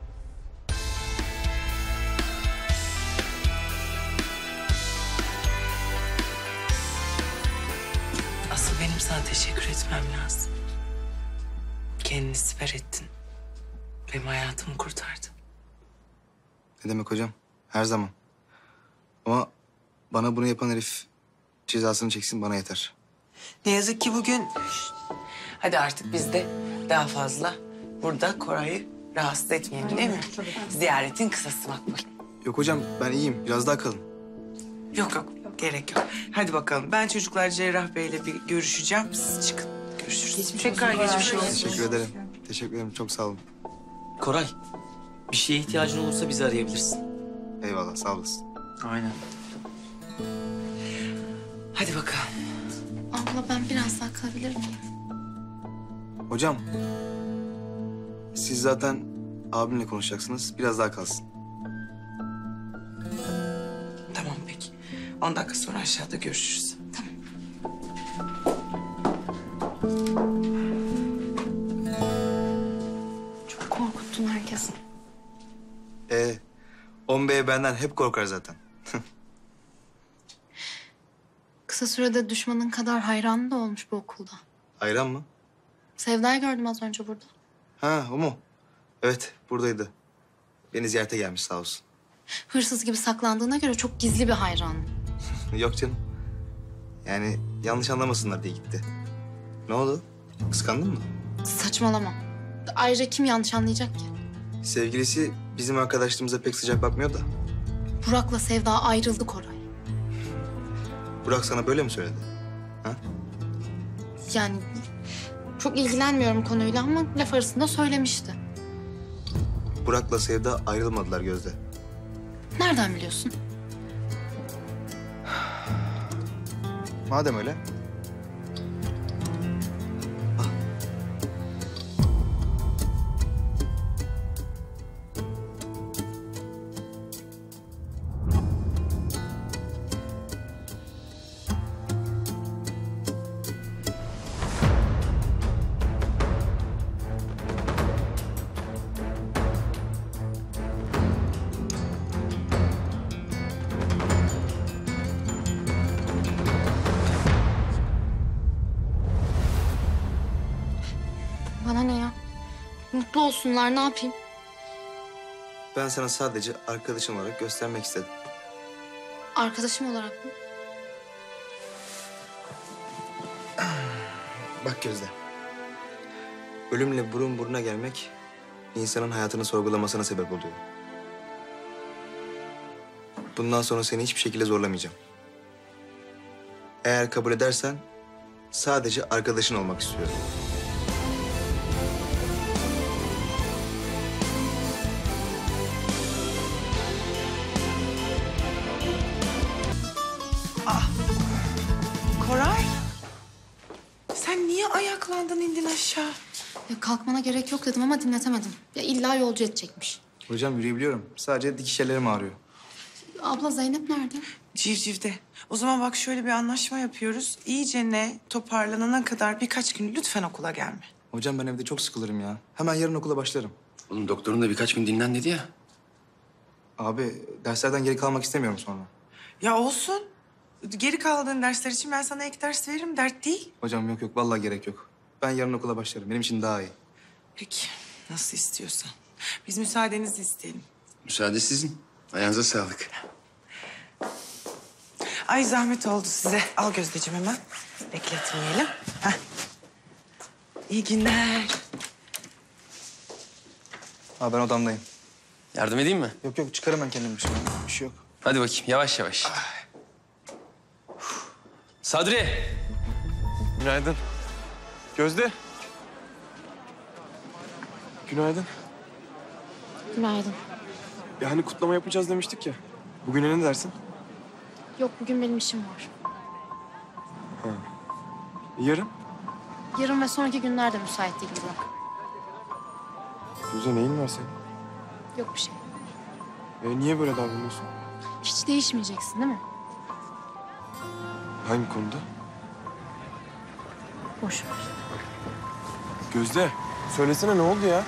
Asıl benim sana teşekkür etmem lazım. Kendini siper ettin. Benim hayatımı kurtardın. Ne demek hocam? Her zaman. Ama bana bunu yapan herif cezasını çeksin bana yeter. Ne yazık ki bugün... Hadi artık biz de daha fazla burada Koray'ı rahatsız etmeyelim değil mi? Ziyaretin kısası makbul. Yok hocam ben iyiyim. Biraz daha kalın. Yok yok gerek yok. Hadi bakalım ben çocuklar Cerrah Bey'le bir görüşeceğim. Siz çıkın. Görüşürüz. Tekrar geçmiş olsun. Teşekkür ederim. Teşekkür ederim. Çok sağ olun. Koray, bir şeye ihtiyacın olursa bizi arayabilirsin. Eyvallah. Sağ olasın. Aynen. Hadi bakalım. Abla ben biraz daha kalabilir miyim? Hocam. Siz zaten abimle konuşacaksınız. Biraz daha kalsın. Tamam peki. On dakika sonra aşağıda görüşürüz. Çok korkuttun herkesi. Ee, on beye benden hep korkar zaten. Kısa sürede düşmanın kadar hayranı da olmuş bu okulda. Hayran mı? Sevda'yı gördüm az önce burada. Ha o mu? Evet buradaydı. Beni ziyarete gelmiş sağ olsun. Hırsız gibi saklandığına göre çok gizli bir hayran. Yok canım. Yani yanlış anlamasınlar diye gitti. Ne oldu? Kıskandın mı? Saçmalama. Ayrıca kim yanlış anlayacak ki? Sevgilisi bizim arkadaşlığımıza pek sıcak bakmıyor da. Burak'la Sevda ayrıldı Koray. Burak sana böyle mi söyledi? Ha? Yani çok ilgilenmiyorum konuyla ama laf arasında söylemişti. Burak'la Sevda ayrılmadılar Gözde. Nereden biliyorsun? Madem öyle. Bana ne ya? Mutlu olsunlar ne yapayım? Ben sana sadece arkadaşım olarak göstermek istedim. Arkadaşım olarak mı? Bak Gözde. Ölümle burun buruna gelmek insanın hayatını sorgulamasına sebep oluyor. Bundan sonra seni hiçbir şekilde zorlamayacağım. Eğer kabul edersen sadece arkadaşın olmak istiyorum. Koray. Sen niye ayaklandın indin aşağı? Ya kalkmana gerek yok dedim ama dinletemedim. Ya illa yolcu edecekmiş. Hocam yürüyebiliyorum. Sadece dikiş ellerim ağrıyor. Abla Zeynep nerede? Civciv'de. O zaman bak şöyle bir anlaşma yapıyoruz. İyice ne toparlanana kadar birkaç gün lütfen okula gelme. Hocam ben evde çok sıkılırım ya. Hemen yarın okula başlarım. Oğlum doktorun da birkaç gün dinlen dedi ya. Abi derslerden geri kalmak istemiyorum sonra. Ya olsun. Geri kaldığın dersler için ben sana ek ders veririm. Dert değil. Hocam yok yok vallahi gerek yok. Ben yarın okula başlarım. Benim için daha iyi. Peki. Nasıl istiyorsan. Biz müsaadenizi isteyelim. Müsaade sizin. Ayağınıza sağlık. Ay zahmet oldu size. Al Gözdeciğim hemen. Bekletmeyelim. Heh. İyi günler. Ha ben odamdayım. Yardım edeyim mi? Yok yok çıkarım ben kendim bir şey. Bir şey yok. Hadi bakayım yavaş yavaş. Sadri. Günaydın. Gözde. Günaydın. Günaydın. Ya hani kutlama yapacağız demiştik ya. Bugüne ne dersin? Yok bugün benim işim var. Ha. Yarın? Yarın ve sonraki günlerde müsait değil Burak. Gözde neyin var senin? Yok bir şey. E, niye böyle davranıyorsun? Hiç değişmeyeceksin değil mi? Hangi konuda? Boş ver. Gözde, söylesene ne oldu ya?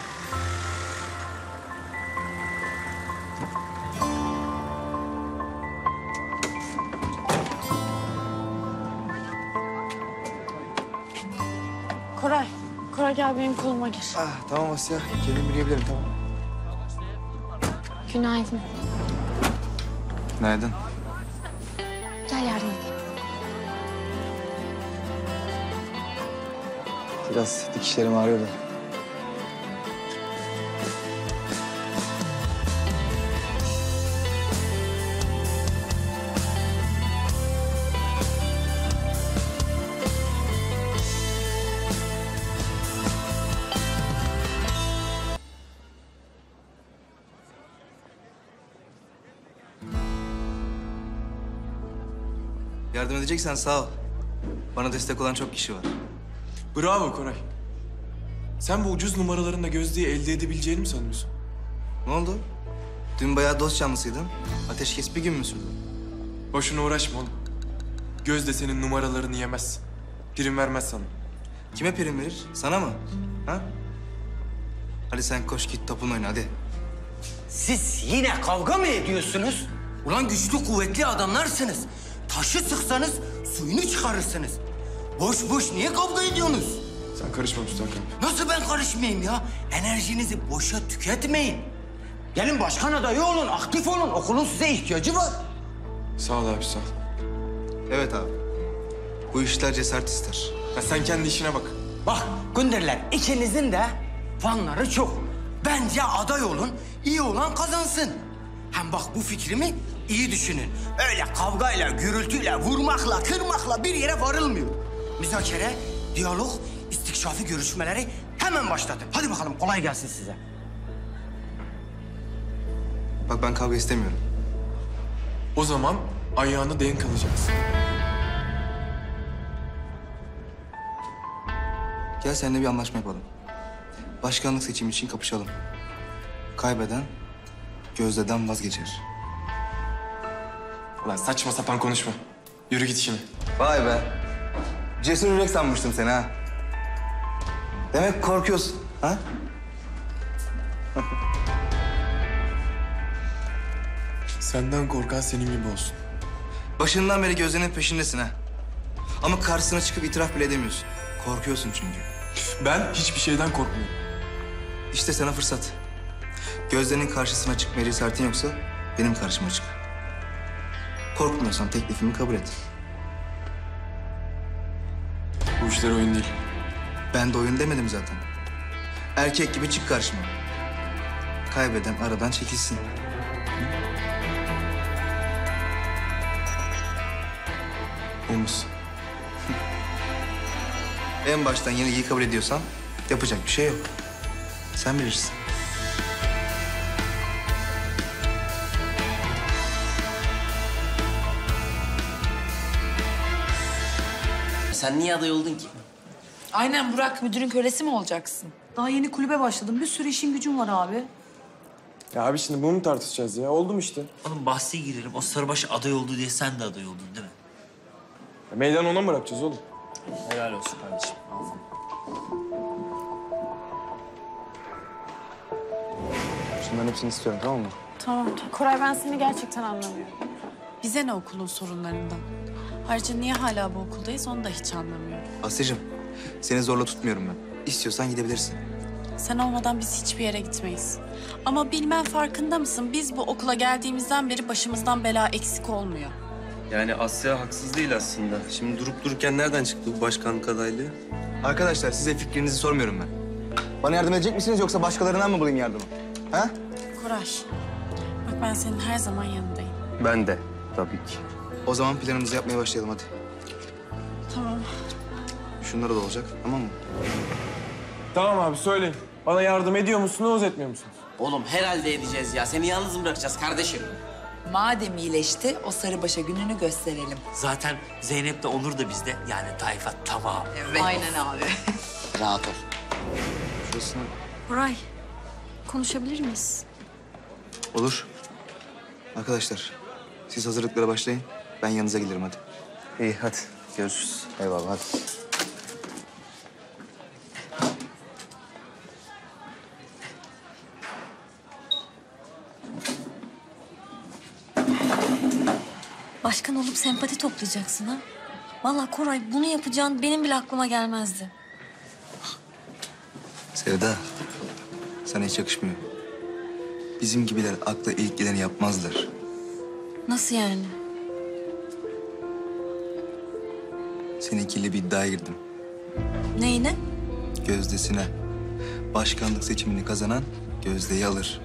Koray, Koray gel benim koluma gir. Ah tamam Asya. Kendim yürüyebilirim tamam. Günaydın. Günaydın. Gel yardım edeyim. Biraz dikişlerim ağrıyor da. Yardım edeceksen sağ ol. Bana destek olan çok kişi var. Bravo Koray. Sen bu ucuz numaralarınla Gözde'yi elde edebileceğini mi sanıyorsun? Ne oldu? Dün bayağı dost canlısıydın. Ateşkes bir gün mü sürdü? Boşuna uğraşma oğlum. Gözde senin numaralarını yemez. Prim vermez sana. Kime prim verir? Sana mı? Ha? Hadi sen koş git topun oyna hadi. Siz yine kavga mı ediyorsunuz? Ulan güçlü kuvvetli adamlarsınız. Taşı sıksanız suyunu çıkarırsınız. Boş boş niye kavga ediyorsunuz? Sen karışma Müstahak abi. Nasıl ben karışmayayım ya? Enerjinizi boşa tüketmeyin. Gelin başkan adayı olun, aktif olun. Okulun size ihtiyacı var. Sağ ol abi sağ ol. Evet abi. Bu işler cesaret ister. Ya sen kendi işine bak. Bak Günderler ikinizin de fanları çok. Bence aday olun, iyi olan kazansın. Hem bak bu fikrimi iyi düşünün. Öyle kavgayla, gürültüyle, vurmakla, kırmakla bir yere varılmıyor. Müzakere, diyalog, istikşafi görüşmeleri hemen başlatın. Hadi bakalım kolay gelsin size. Bak ben kavga istemiyorum. O zaman ayağını denk alacaksın. Gel seninle bir anlaşma yapalım. Başkanlık seçimi için kapışalım. Kaybeden Gözde'den vazgeçer. Ulan saçma sapan konuşma. Yürü git işine. Vay be. Cesur yürek sanmıştım seni ha. Demek korkuyorsun ha? Senden korkan senin gibi olsun. Başından beri Gözde'nin peşindesin ha. Ama karşısına çıkıp itiraf bile edemiyorsun. Korkuyorsun çünkü. Ben hiçbir şeyden korkmuyorum. İşte sana fırsat. Gözde'nin karşısına çıkmaya cesaretin yoksa benim karşıma çık. Korkmuyorsan teklifimi kabul et. Bu işler oyun değil. Ben de oyun demedim zaten. Erkek gibi çık karşıma. Kaybeden aradan çekilsin. Olmaz. En baştan yenilgiyi kabul ediyorsan yapacak bir şey yok. Sen bilirsin. sen niye aday oldun ki? Aynen Burak, müdürün kölesi mi olacaksın? Daha yeni kulübe başladım. Bir sürü işin gücün var abi. Ya abi şimdi bunu mu tartışacağız ya? Oldum işte. Oğlum bahse girelim. O sarıbaş aday oldu diye sen de aday oldun değil mi? Ya meydan ona mı bırakacağız oğlum? Helal olsun kardeşim. Şunların hepsini istiyorum, tamam mı? Tamam. Koray, ben seni gerçekten anlamıyorum. Bize ne okulun sorunlarından? Ayrıca niye hala bu okuldayız onu da hiç anlamıyorum. Asya'cığım, seni zorla tutmuyorum ben. İstiyorsan gidebilirsin. Sen olmadan biz hiçbir yere gitmeyiz. Ama bilmem farkında mısın? Biz bu okula geldiğimizden beri başımızdan bela eksik olmuyor. Yani Asya haksız değil aslında. Şimdi durup dururken nereden çıktı bu başkanlık adaylığı? Arkadaşlar, size fikrinizi sormuyorum ben. Bana yardım edecek misiniz yoksa başkalarından mı bulayım yardımı? Ha? Koray, bak ben senin her zaman yanındayım. Ben de tabii ki. O zaman planımızı yapmaya başlayalım hadi. Tamam. Şunları da olacak, tamam mı? Tamam abi söyleyin. Bana yardım ediyor musunuz, etmiyor musunuz? Oğlum herhalde edeceğiz ya. Seni yalnız mı bırakacağız kardeşim? Madem iyileşti, o sarıbaşa gününü gösterelim. Zaten Zeynep de Onur da bizde. Yani tayfa tamam. Evet. Aynen abi. Rahat ol. Şurasını... Koray, konuşabilir miyiz? Olur. Arkadaşlar, siz hazırlıklara başlayın. Ben yanınıza gelirim hadi. İyi hadi görüşürüz. Eyvallah hadi. Başkan olup sempati toplayacaksın ha? Vallahi Koray bunu yapacağın benim bile aklıma gelmezdi. Sevda, sana hiç yakışmıyor. Bizim gibiler akla ilk geleni yapmazlar. Nasıl yani? Seninkiyle bir iddiaya girdim. Neyine? Gözdesine. Başkanlık seçimini kazanan Gözde'yi alır.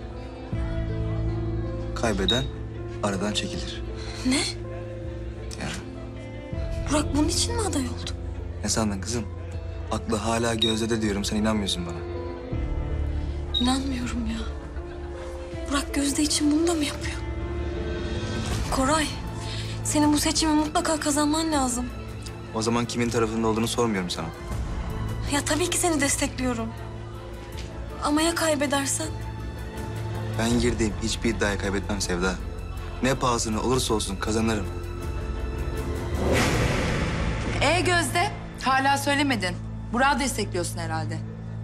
Kaybeden aradan çekilir. Ne? Ya Burak bunun için mi aday oldu? ne sandın kızım? Aklı hala Gözde'de diyorum, sen inanmıyorsun bana. İnanmıyorum ya. Burak Gözde için bunu da mı yapıyor? Koray, senin bu seçimi mutlaka kazanman lazım. O zaman kimin tarafında olduğunu sormuyorum sana. Ya tabii ki seni destekliyorum. Ama ya kaybedersen? Ben girdiğim hiçbir iddiayı kaybetmem Sevda. Ne pahasına olursa olsun kazanırım. Ee Gözde, hala söylemedin. Burak'ı destekliyorsun herhalde.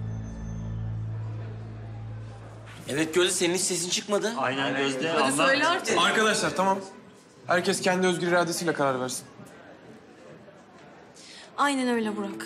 Evet Gözde, senin hiç sesin çıkmadı. Aynen Gözde. Hadi söyle artık. Arkadaşlar tamam. Herkes kendi özgür iradesiyle karar versin. Aynen öyle Burak.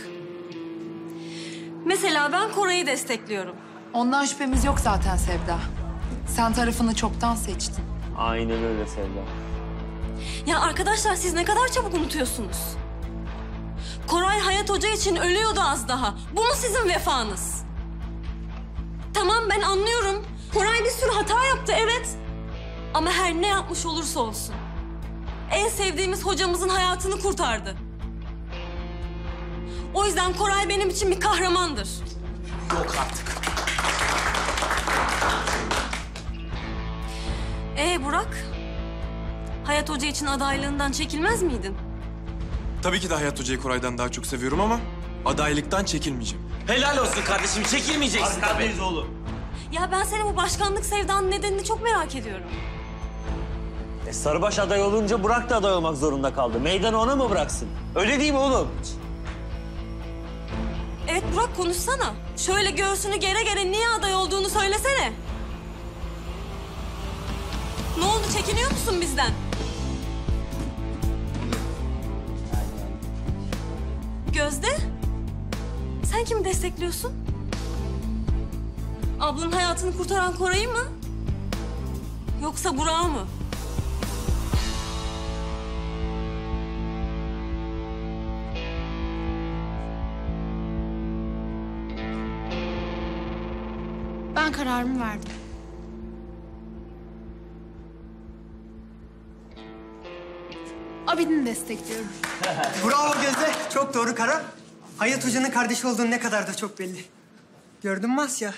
Mesela ben Koray'ı destekliyorum. Ondan şüphemiz yok zaten Sevda. Sen tarafını çoktan seçtin. Aynen öyle Sevda. Ya arkadaşlar siz ne kadar çabuk unutuyorsunuz. Koray Hayat Hoca için ölüyordu az daha. Bu mu sizin vefanız? Tamam ben anlıyorum. Koray bir sürü hata yaptı evet. Ama her ne yapmış olursa olsun. En sevdiğimiz hocamızın hayatını kurtardı. O yüzden Koray benim için bir kahramandır. Yok artık. Ee Burak? Hayat Hoca için adaylığından çekilmez miydin? Tabii ki de Hayat Hoca'yı Koray'dan daha çok seviyorum ama adaylıktan çekilmeyeceğim. Helal olsun kardeşim. Çekilmeyeceksin tabii. oğlum. Ya ben senin bu başkanlık sevdanın nedenini çok merak ediyorum. E, Sarıbaş aday olunca Burak da aday olmak zorunda kaldı. Meydanı ona mı bıraksın? Öyle değil mi oğlum? Evet Burak konuşsana. Şöyle göğsünü gere gere niye aday olduğunu söylesene. Ne oldu çekiniyor musun bizden? Gözde? Sen kimi destekliyorsun? Ablanın hayatını kurtaran Koray'ı mı? Yoksa Burak'ı mı? Ben kararımı verdim. Abidin'i destekliyorum. Bravo Gözde. Çok doğru karar. Hayat Hoca'nın kardeşi olduğunu ne kadar da çok belli. Gördün mü Asya?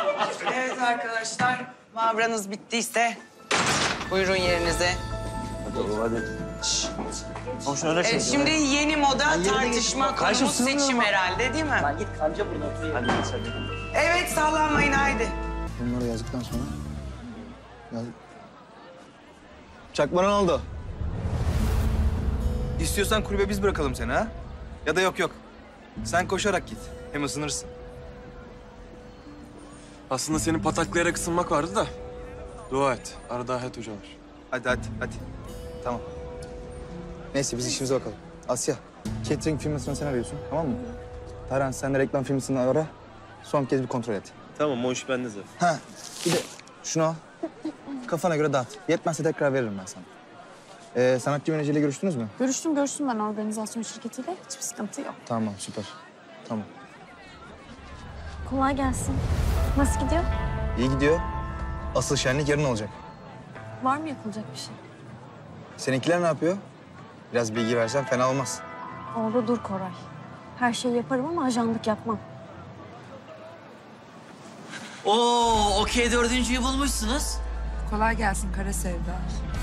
Evet arkadaşlar, mavranız bittiyse buyurun yerinize. Hadi. Şşş. Boşuna öyle şey. Evet, şimdi yeni moda Ben yerine tartışma geçeyim. Karşı konumuz sığmıyor seçim mu? herhalde değil mi? Lan git kanca burada otur. Hadi geç hadi. Evet sallanmayın haydi. Bunları yazdıktan sonra... Yaz... Çakma ne oldu? İstiyorsan kulübe biz bırakalım seni ha? Ya da yok yok. Sen koşarak git. Hem ısınırsın. Aslında senin pataklayarak ısınmak vardı da. Dua et. Arada Hayat Hoca var. Hadi hadi hadi. Tamam. Neyse biz işimize bakalım. Asya, catering firmasını sen arıyorsun tamam mı? Tarhan sen de reklam firmasını ara. Son kez bir kontrol et. Tamam o iş bende zaten. Ha bir de şunu al. Kafana göre dağıt. Yetmezse tekrar veririm ben sana. Ee, sanatçı yöneticiyle görüştünüz mü? Görüştüm görüştüm ben organizasyon şirketiyle. Hiçbir sıkıntı yok. Tamam süper. Tamam. Kolay gelsin. Nasıl gidiyor? İyi gidiyor. Asıl şenlik yarın olacak. Var mı yapılacak bir şey? Seninkiler ne yapıyor? Biraz bilgi versen fena olmaz. Orada dur Koray. Her şeyi yaparım ama ajanlık yapmam. Oo, okey dördüncüyü bulmuşsunuz. Kolay gelsin Kara Sevda.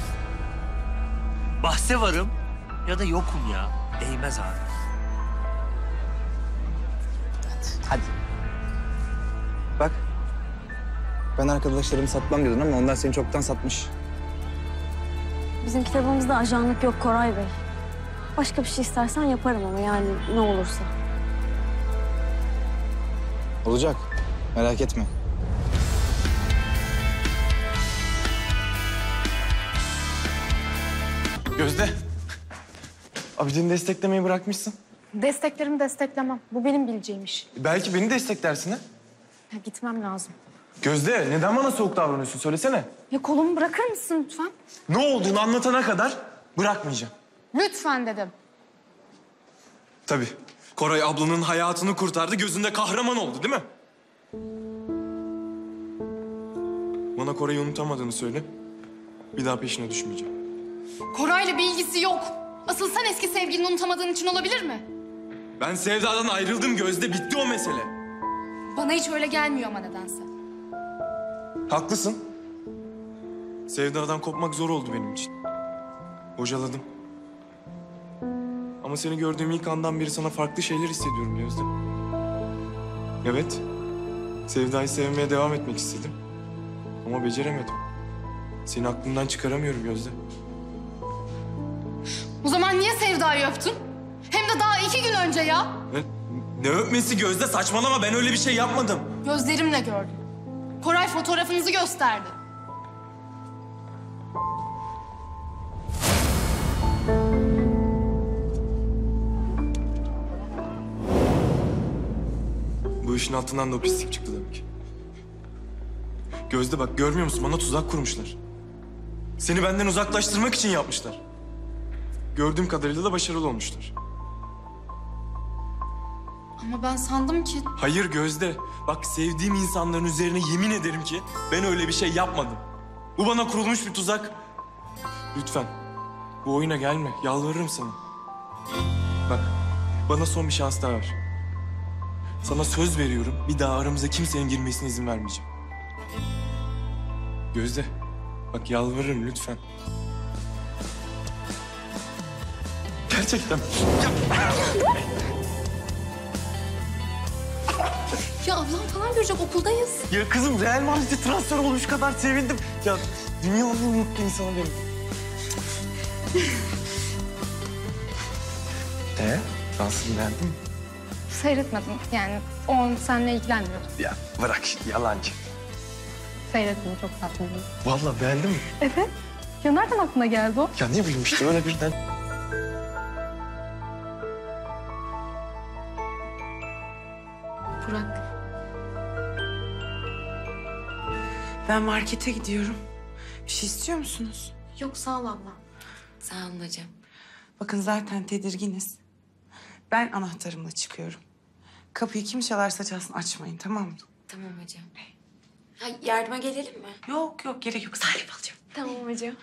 Bahse varım ya da yokum ya. Değmez abi. Hadi. Bak. Ben arkadaşlarımı satmam diyordun ama onlar seni çoktan satmış. Bizim kitabımızda ajanlık yok Koray Bey. Başka bir şey istersen yaparım ama yani ne olursa. Olacak. Merak etme. Gözde. Abidini desteklemeyi bırakmışsın. Desteklerimi desteklemem. Bu benim bileceğim iş. Belki beni desteklersin ha? Ya, gitmem lazım. Gözde, neden bana soğuk davranıyorsun? Söylesene. Ya kolumu bırakır mısın lütfen? Ne olduğunu anlatana kadar bırakmayacağım. Lütfen dedim. Tabii. Koray ablanın hayatını kurtardı, gözünde kahraman oldu değil mi? Bana Koray'ı unutamadığını söyle. Bir daha peşine düşmeyeceğim. Koray'la bir ilgisi yok. Asıl sen eski sevgilini unutamadığın için olabilir mi? Ben Sevda'dan ayrıldım Gözde, bitti o mesele. Bana hiç öyle gelmiyor ama nedense. Haklısın. Sevda'dan kopmak zor oldu benim için. Bocaladım. Ama seni gördüğüm ilk andan beri sana farklı şeyler hissediyorum Gözde. Evet. Sevda'yı sevmeye devam etmek istedim. Ama beceremedim. Seni aklımdan çıkaramıyorum Gözde. O zaman niye Sevda'yı öptün? Hem de daha iki gün önce ya. Ne, ne öpmesi Gözde? Saçmalama, ben öyle bir şey yapmadım. Gözlerimle gördüm. Koray fotoğrafınızı gösterdi. Bu işin altından da o pislik çıktı demek. Gözde bak, görmüyor musun? Bana tuzak kurmuşlar. Seni benden uzaklaştırmak için yapmışlar. Gördüğüm kadarıyla da başarılı olmuşlar. Ama ben sandım ki... Hayır Gözde. Bak, sevdiğim insanların üzerine yemin ederim ki ben öyle bir şey yapmadım. Bu bana kurulmuş bir tuzak. Lütfen bu oyuna gelme. Yalvarırım sana. Bak, bana son bir şans daha ver. Sana söz veriyorum, bir daha aramıza kimsenin girmesine izin vermeyeceğim. Gözde, bak yalvarırım lütfen. Gerçekten. Ya ablam falan görecek, okuldayız. Ya kızım, Real Madrid'e transfer olmuş kadar sevindim. Ya dünyanın en mutlu insanı benim. Ee, dansını beğendin mi? Seyretmedim yani. O an seninle ilgilenmiyordu. Ya bırak, yalancı. Seyretmedim, çok tatlıydı. Vallahi beğendin mi? Evet. Ya nereden aklına geldi o? Ya ne bileyim işte öyle birden. Burak. Ben markete gidiyorum. Bir şey istiyor musunuz? Yok sağ ol abla. Sağ olun hocam. Bakın zaten tedirginiz. Ben anahtarımla çıkıyorum. Kapıyı kim çalarsa çalsın açmayın, tamam mı? Tamam hocam. Ha, yardıma gelelim mi? Yok yok, gerek yok. Salep alacağım. Tamam hocam.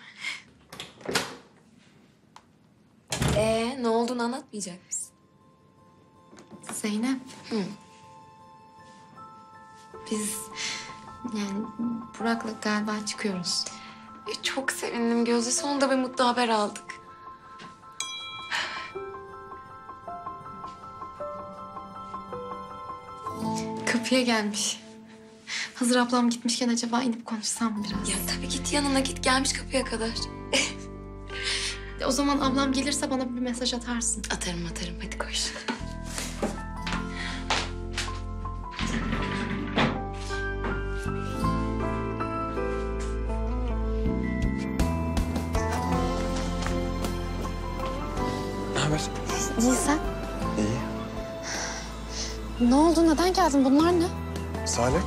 Ee, ne olduğunu anlatmayacak mısın? Zeynep. Hı. Biz yani Burak'la galiba çıkıyoruz. E, çok sevindim Gözde. Sonunda bir mutlu haber aldık. Kapıya gelmiş. Hazır ablam gitmişken acaba inip konuşsam mı biraz? Ya tabii git yanına git. Gelmiş kapıya kadar. E, o zaman ablam gelirse bana bir mesaj atarsın. Atarım atarım. Hadi koş. Ne haber? İyi sen? İyi. Ne oldu? Neden geldin? Bunlar ne? Salep.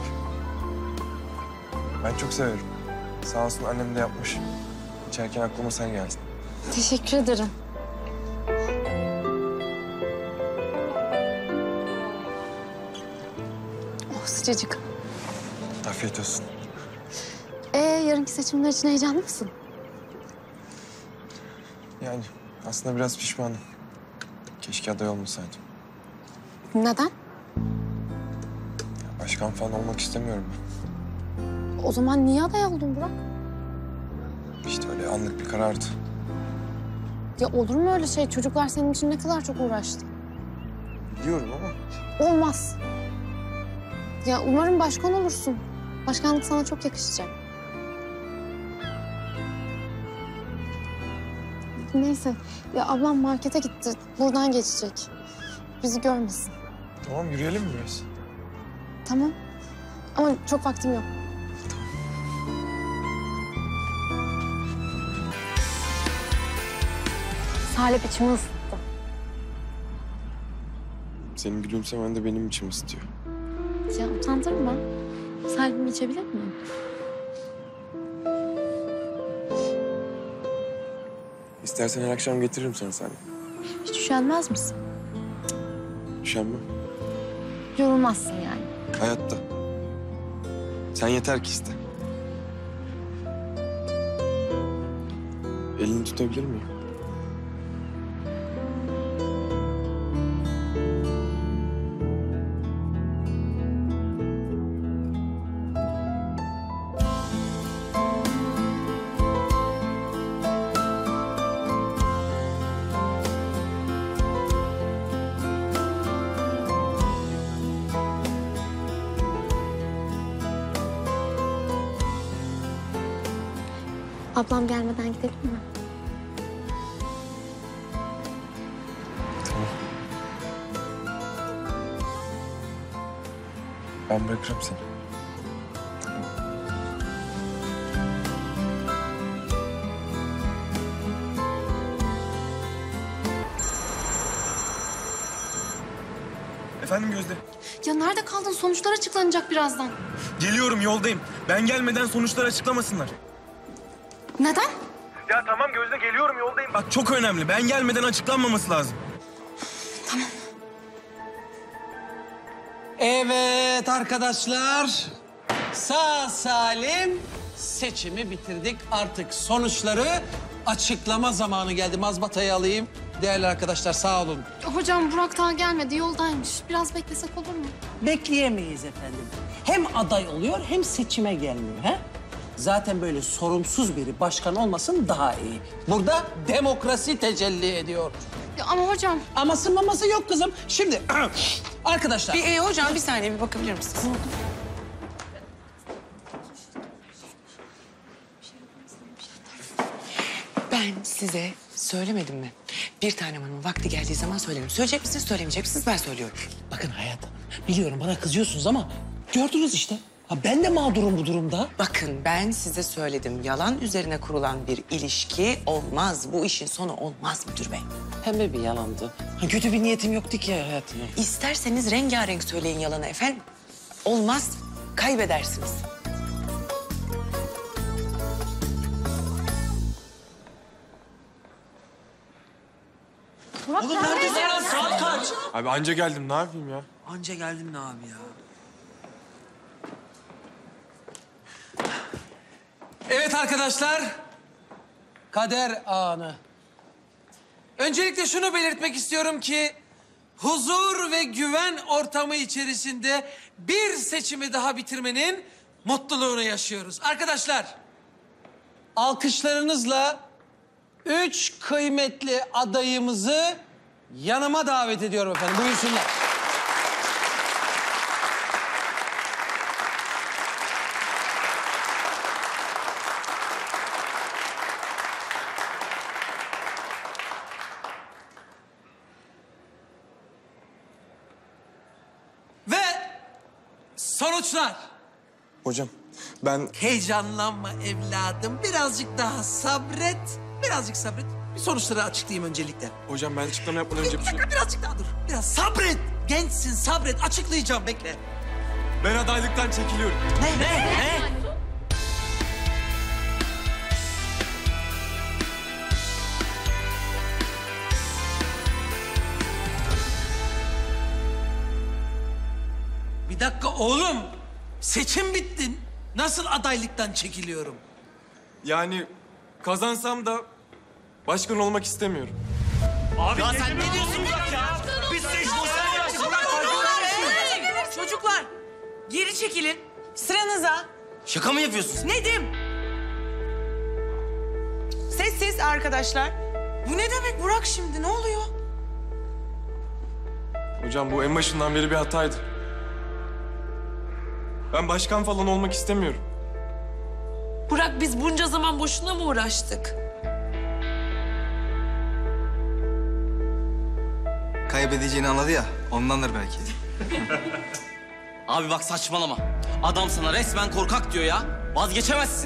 Ben çok severim. Sağ olsun annem de yapmış. İçerken aklıma sen geldin. Teşekkür ederim. Oh sıcacık. Afiyet olsun. Ee yarınki seçimler için heyecanlı mısın? Yani aslında biraz pişmanım. Keşke aday olmasaydım. Neden? Başkan falan olmak istemiyorum ben. O zaman niye aday oldun Burak? İşte öyle anlık bir karardı. Ya olur mu öyle şey? Çocuklar senin için ne kadar çok uğraştı. Biliyorum ama. Olmaz. Ya umarım başkan olursun. Başkanlık sana çok yakışacak. Neyse. Ya ablam markete gitti. Buradan geçecek. Bizi görmesin. Tamam yürüyelim mi biraz? Tamam. Ama çok vaktim yok. Salep içimi ısıttı. Senin gülümsemen de benim içim istiyor. Ya utandırma. Salep'imi içebilir miyim? İstersen her akşam getiririm sana Salep. Hiç üşenmez misin? Üşenmem. Yorulmazsın yani. Hayatta. Sen yeter ki iste. Elini tutabilir miyim? Ablam gelmeden gidelim mi? Tamam. Ben bırakırım seni. Efendim Gözde? Ya nerede kaldın? Sonuçlar açıklanacak birazdan. Geliyorum, yoldayım. Ben gelmeden sonuçlar açıklamasınlar. Neden? Ya tamam Gözde, geliyorum, yoldayım. Bak çok önemli. Ben gelmeden açıklanmaması lazım. Tamam. Evet arkadaşlar. Sağ salim seçimi bitirdik. Artık sonuçları açıklama zamanı geldi. Mazbatayı alayım. Değerli arkadaşlar sağ olun. Hocam Burak daha gelmedi. Yoldaymış. Biraz beklesek olur mu? Bekleyemeyiz efendim. Hem aday oluyor hem seçime gelmiyor. He? Zaten böyle sorumsuz biri başkan olmasın daha iyi. Burada demokrasi tecelli ediyor. Ya ama hocam. Aması maması yok kızım. Şimdi arkadaşlar. Bir, e, hocam bir saniye bir bakabilir misiniz? Ben size söylemedim mi? Bir tane hanımın vakti geldiği zaman söylerim. Söyleyecek misiniz, söylemeyecek misiniz? Ben söylüyorum. Bakın hayatım, biliyorum bana kızıyorsunuz ama gördünüz işte. Ha, ben de mağdurum bu durumda. Bakın ben size söyledim. Yalan üzerine kurulan bir ilişki olmaz. Bu işin sonu olmaz müdür bey. Pembe bir yalandı. Ha, kötü bir niyetim yoktu ki hayatım. İsterseniz rengarenk söyleyin yalanı efendim. Olmaz, kaybedersiniz. Oğlum neredesin lan? Saat kaç? Abi anca geldim, ne yapayım ya? Anca geldim ne abi ya? Evet arkadaşlar, kader anı. Öncelikle şunu belirtmek istiyorum ki huzur ve güven ortamı içerisinde bir seçimi daha bitirmenin mutluluğunu yaşıyoruz. Arkadaşlar, alkışlarınızla üç kıymetli adayımızı yanıma davet ediyorum efendim. Buyursunlar. Ve sonuçlar. Hocam ben... Heyecanlanma evladım. Birazcık daha sabret. Birazcık sabret. Bir sonuçları açıklayayım öncelikle. Hocam ben açıklama yapmadan önce bir şey... Birazcık daha dur. Biraz sabret. Gençsin, sabret. Açıklayacağım, bekle. Ben adaylıktan çekiliyorum. Ne? Ne? Ne? Bir dakika oğlum. Seçim bitti. Nasıl adaylıktan çekiliyorum? Yani kazansam da başkan olmak istemiyorum. Abi ya sen ne diyorsun Burak ya? Biz seç Çocuklar, geri çekilin. Sıranıza. Şaka mı yapıyorsun? Nedim? Sessiz arkadaşlar. Bu ne demek Burak şimdi? Ne oluyor? Hocam bu en başından beri bir hataydı. Ben başkan falan olmak istemiyorum. Burak biz bunca zaman boşuna mı uğraştık? Kaybedeceğini anladı ya, ondandır belki. Abi bak saçmalama. Adam sana resmen korkak diyor ya. Vazgeçemezsin.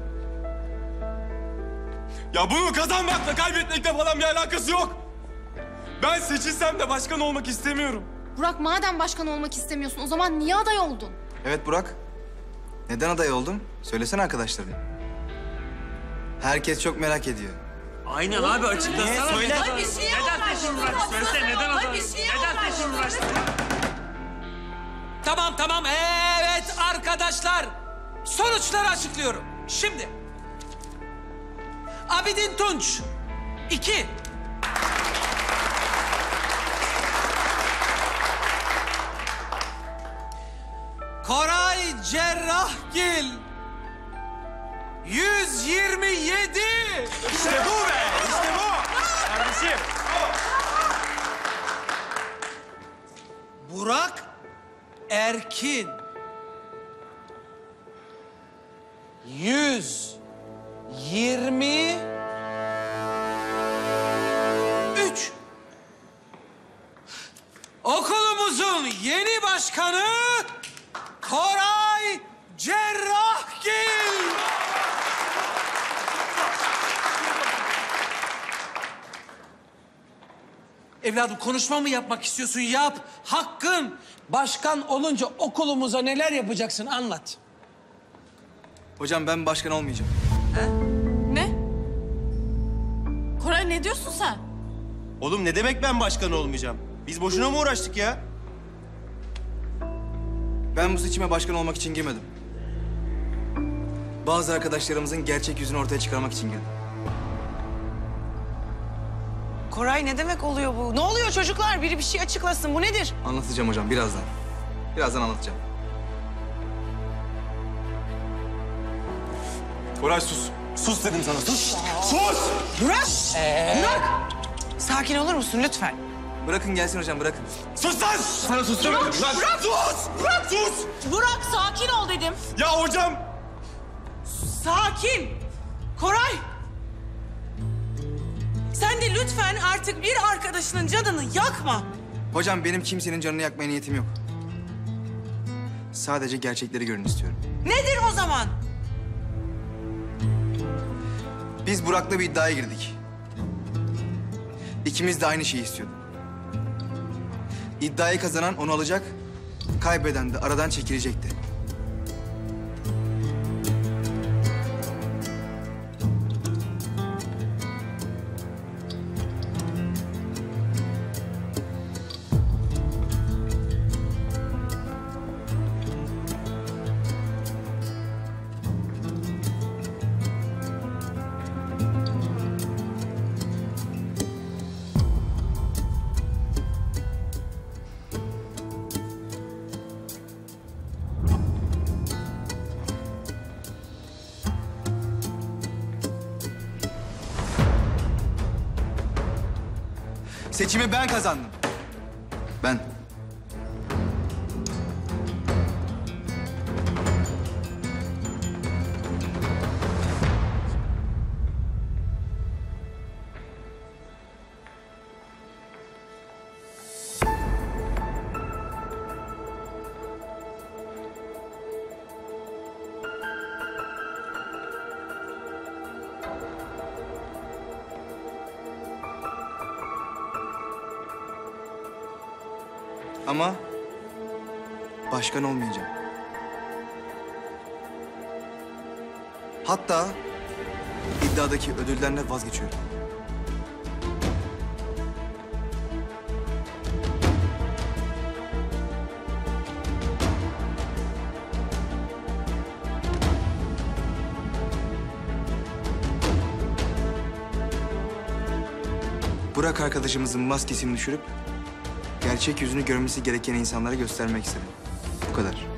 Ya bunun kazanmakla kaybetmekle falan bir alakası yok. Ben seçilsem de başkan olmak istemiyorum. Burak madem başkan olmak istemiyorsun o zaman niye aday oldun? Evet Burak. Neden aday oldun? Söylesene arkadaşlarına. Herkes çok merak ediyor. Aynen abi açıklasana. Söyle. Neden seçim uğraştın? Söylesene neden aday? Neden seçim uğraştın? Tamam tamam. Evet arkadaşlar. Sonuçları açıklıyorum. Şimdi. Abidin Tunç. iki. Koray Cerrahgil. yüz yirmi yedi. İşte bu be. İşte bu. Kardeşim. Burak Erkin. yüz yirmi üç. Okulumuzun yeni başkanı Koray Cerrahgil. Evladım konuşma mı yapmak istiyorsun? Yap. Hakkın. Başkan olunca okulumuza neler yapacaksın anlat. Hocam ben başkan olmayacağım. Ne? Koray ne diyorsun sen? Oğlum ne demek ben başkan olmayacağım? Biz boşuna mı uğraştık ya? Ben bu seçime başkan olmak için girmedim. Bazı arkadaşlarımızın gerçek yüzünü ortaya çıkarmak için girdim. Koray ne demek oluyor bu? Ne oluyor çocuklar? Biri bir şey açıklasın. Bu nedir? Anlatacağım hocam birazdan. Birazdan anlatacağım. Koray sus. Sus dedim sana sus. Sus! Burak! Burak! Sakin olur musun lütfen? Bırakın gelsin hocam bırakın. Sus lan! Sana sus Burak! demedim lan. Burak! Sus! Burak! Sus! Burak sakin ol dedim. Ya hocam! Sakin! Koray! Sen de lütfen artık bir arkadaşının canını yakma. Hocam benim kimsenin canını yakmaya niyetim yok. Sadece gerçekleri görün istiyorum. Nedir o zaman? Biz Burak'la bir iddiaya girdik. İkimiz de aynı şeyi istiyorduk. İddiayı kazanan onu alacak, kaybeden de aradan çekilecekti. Seçimi ben kazandım. Ben. Ama başkan olmayacağım. Hatta iddiadaki ödülden de vazgeçiyorum. Burak arkadaşımızın maskesini düşürüp gerçek yüzünü görmesi gereken insanlara göstermek istedim. Bu kadar.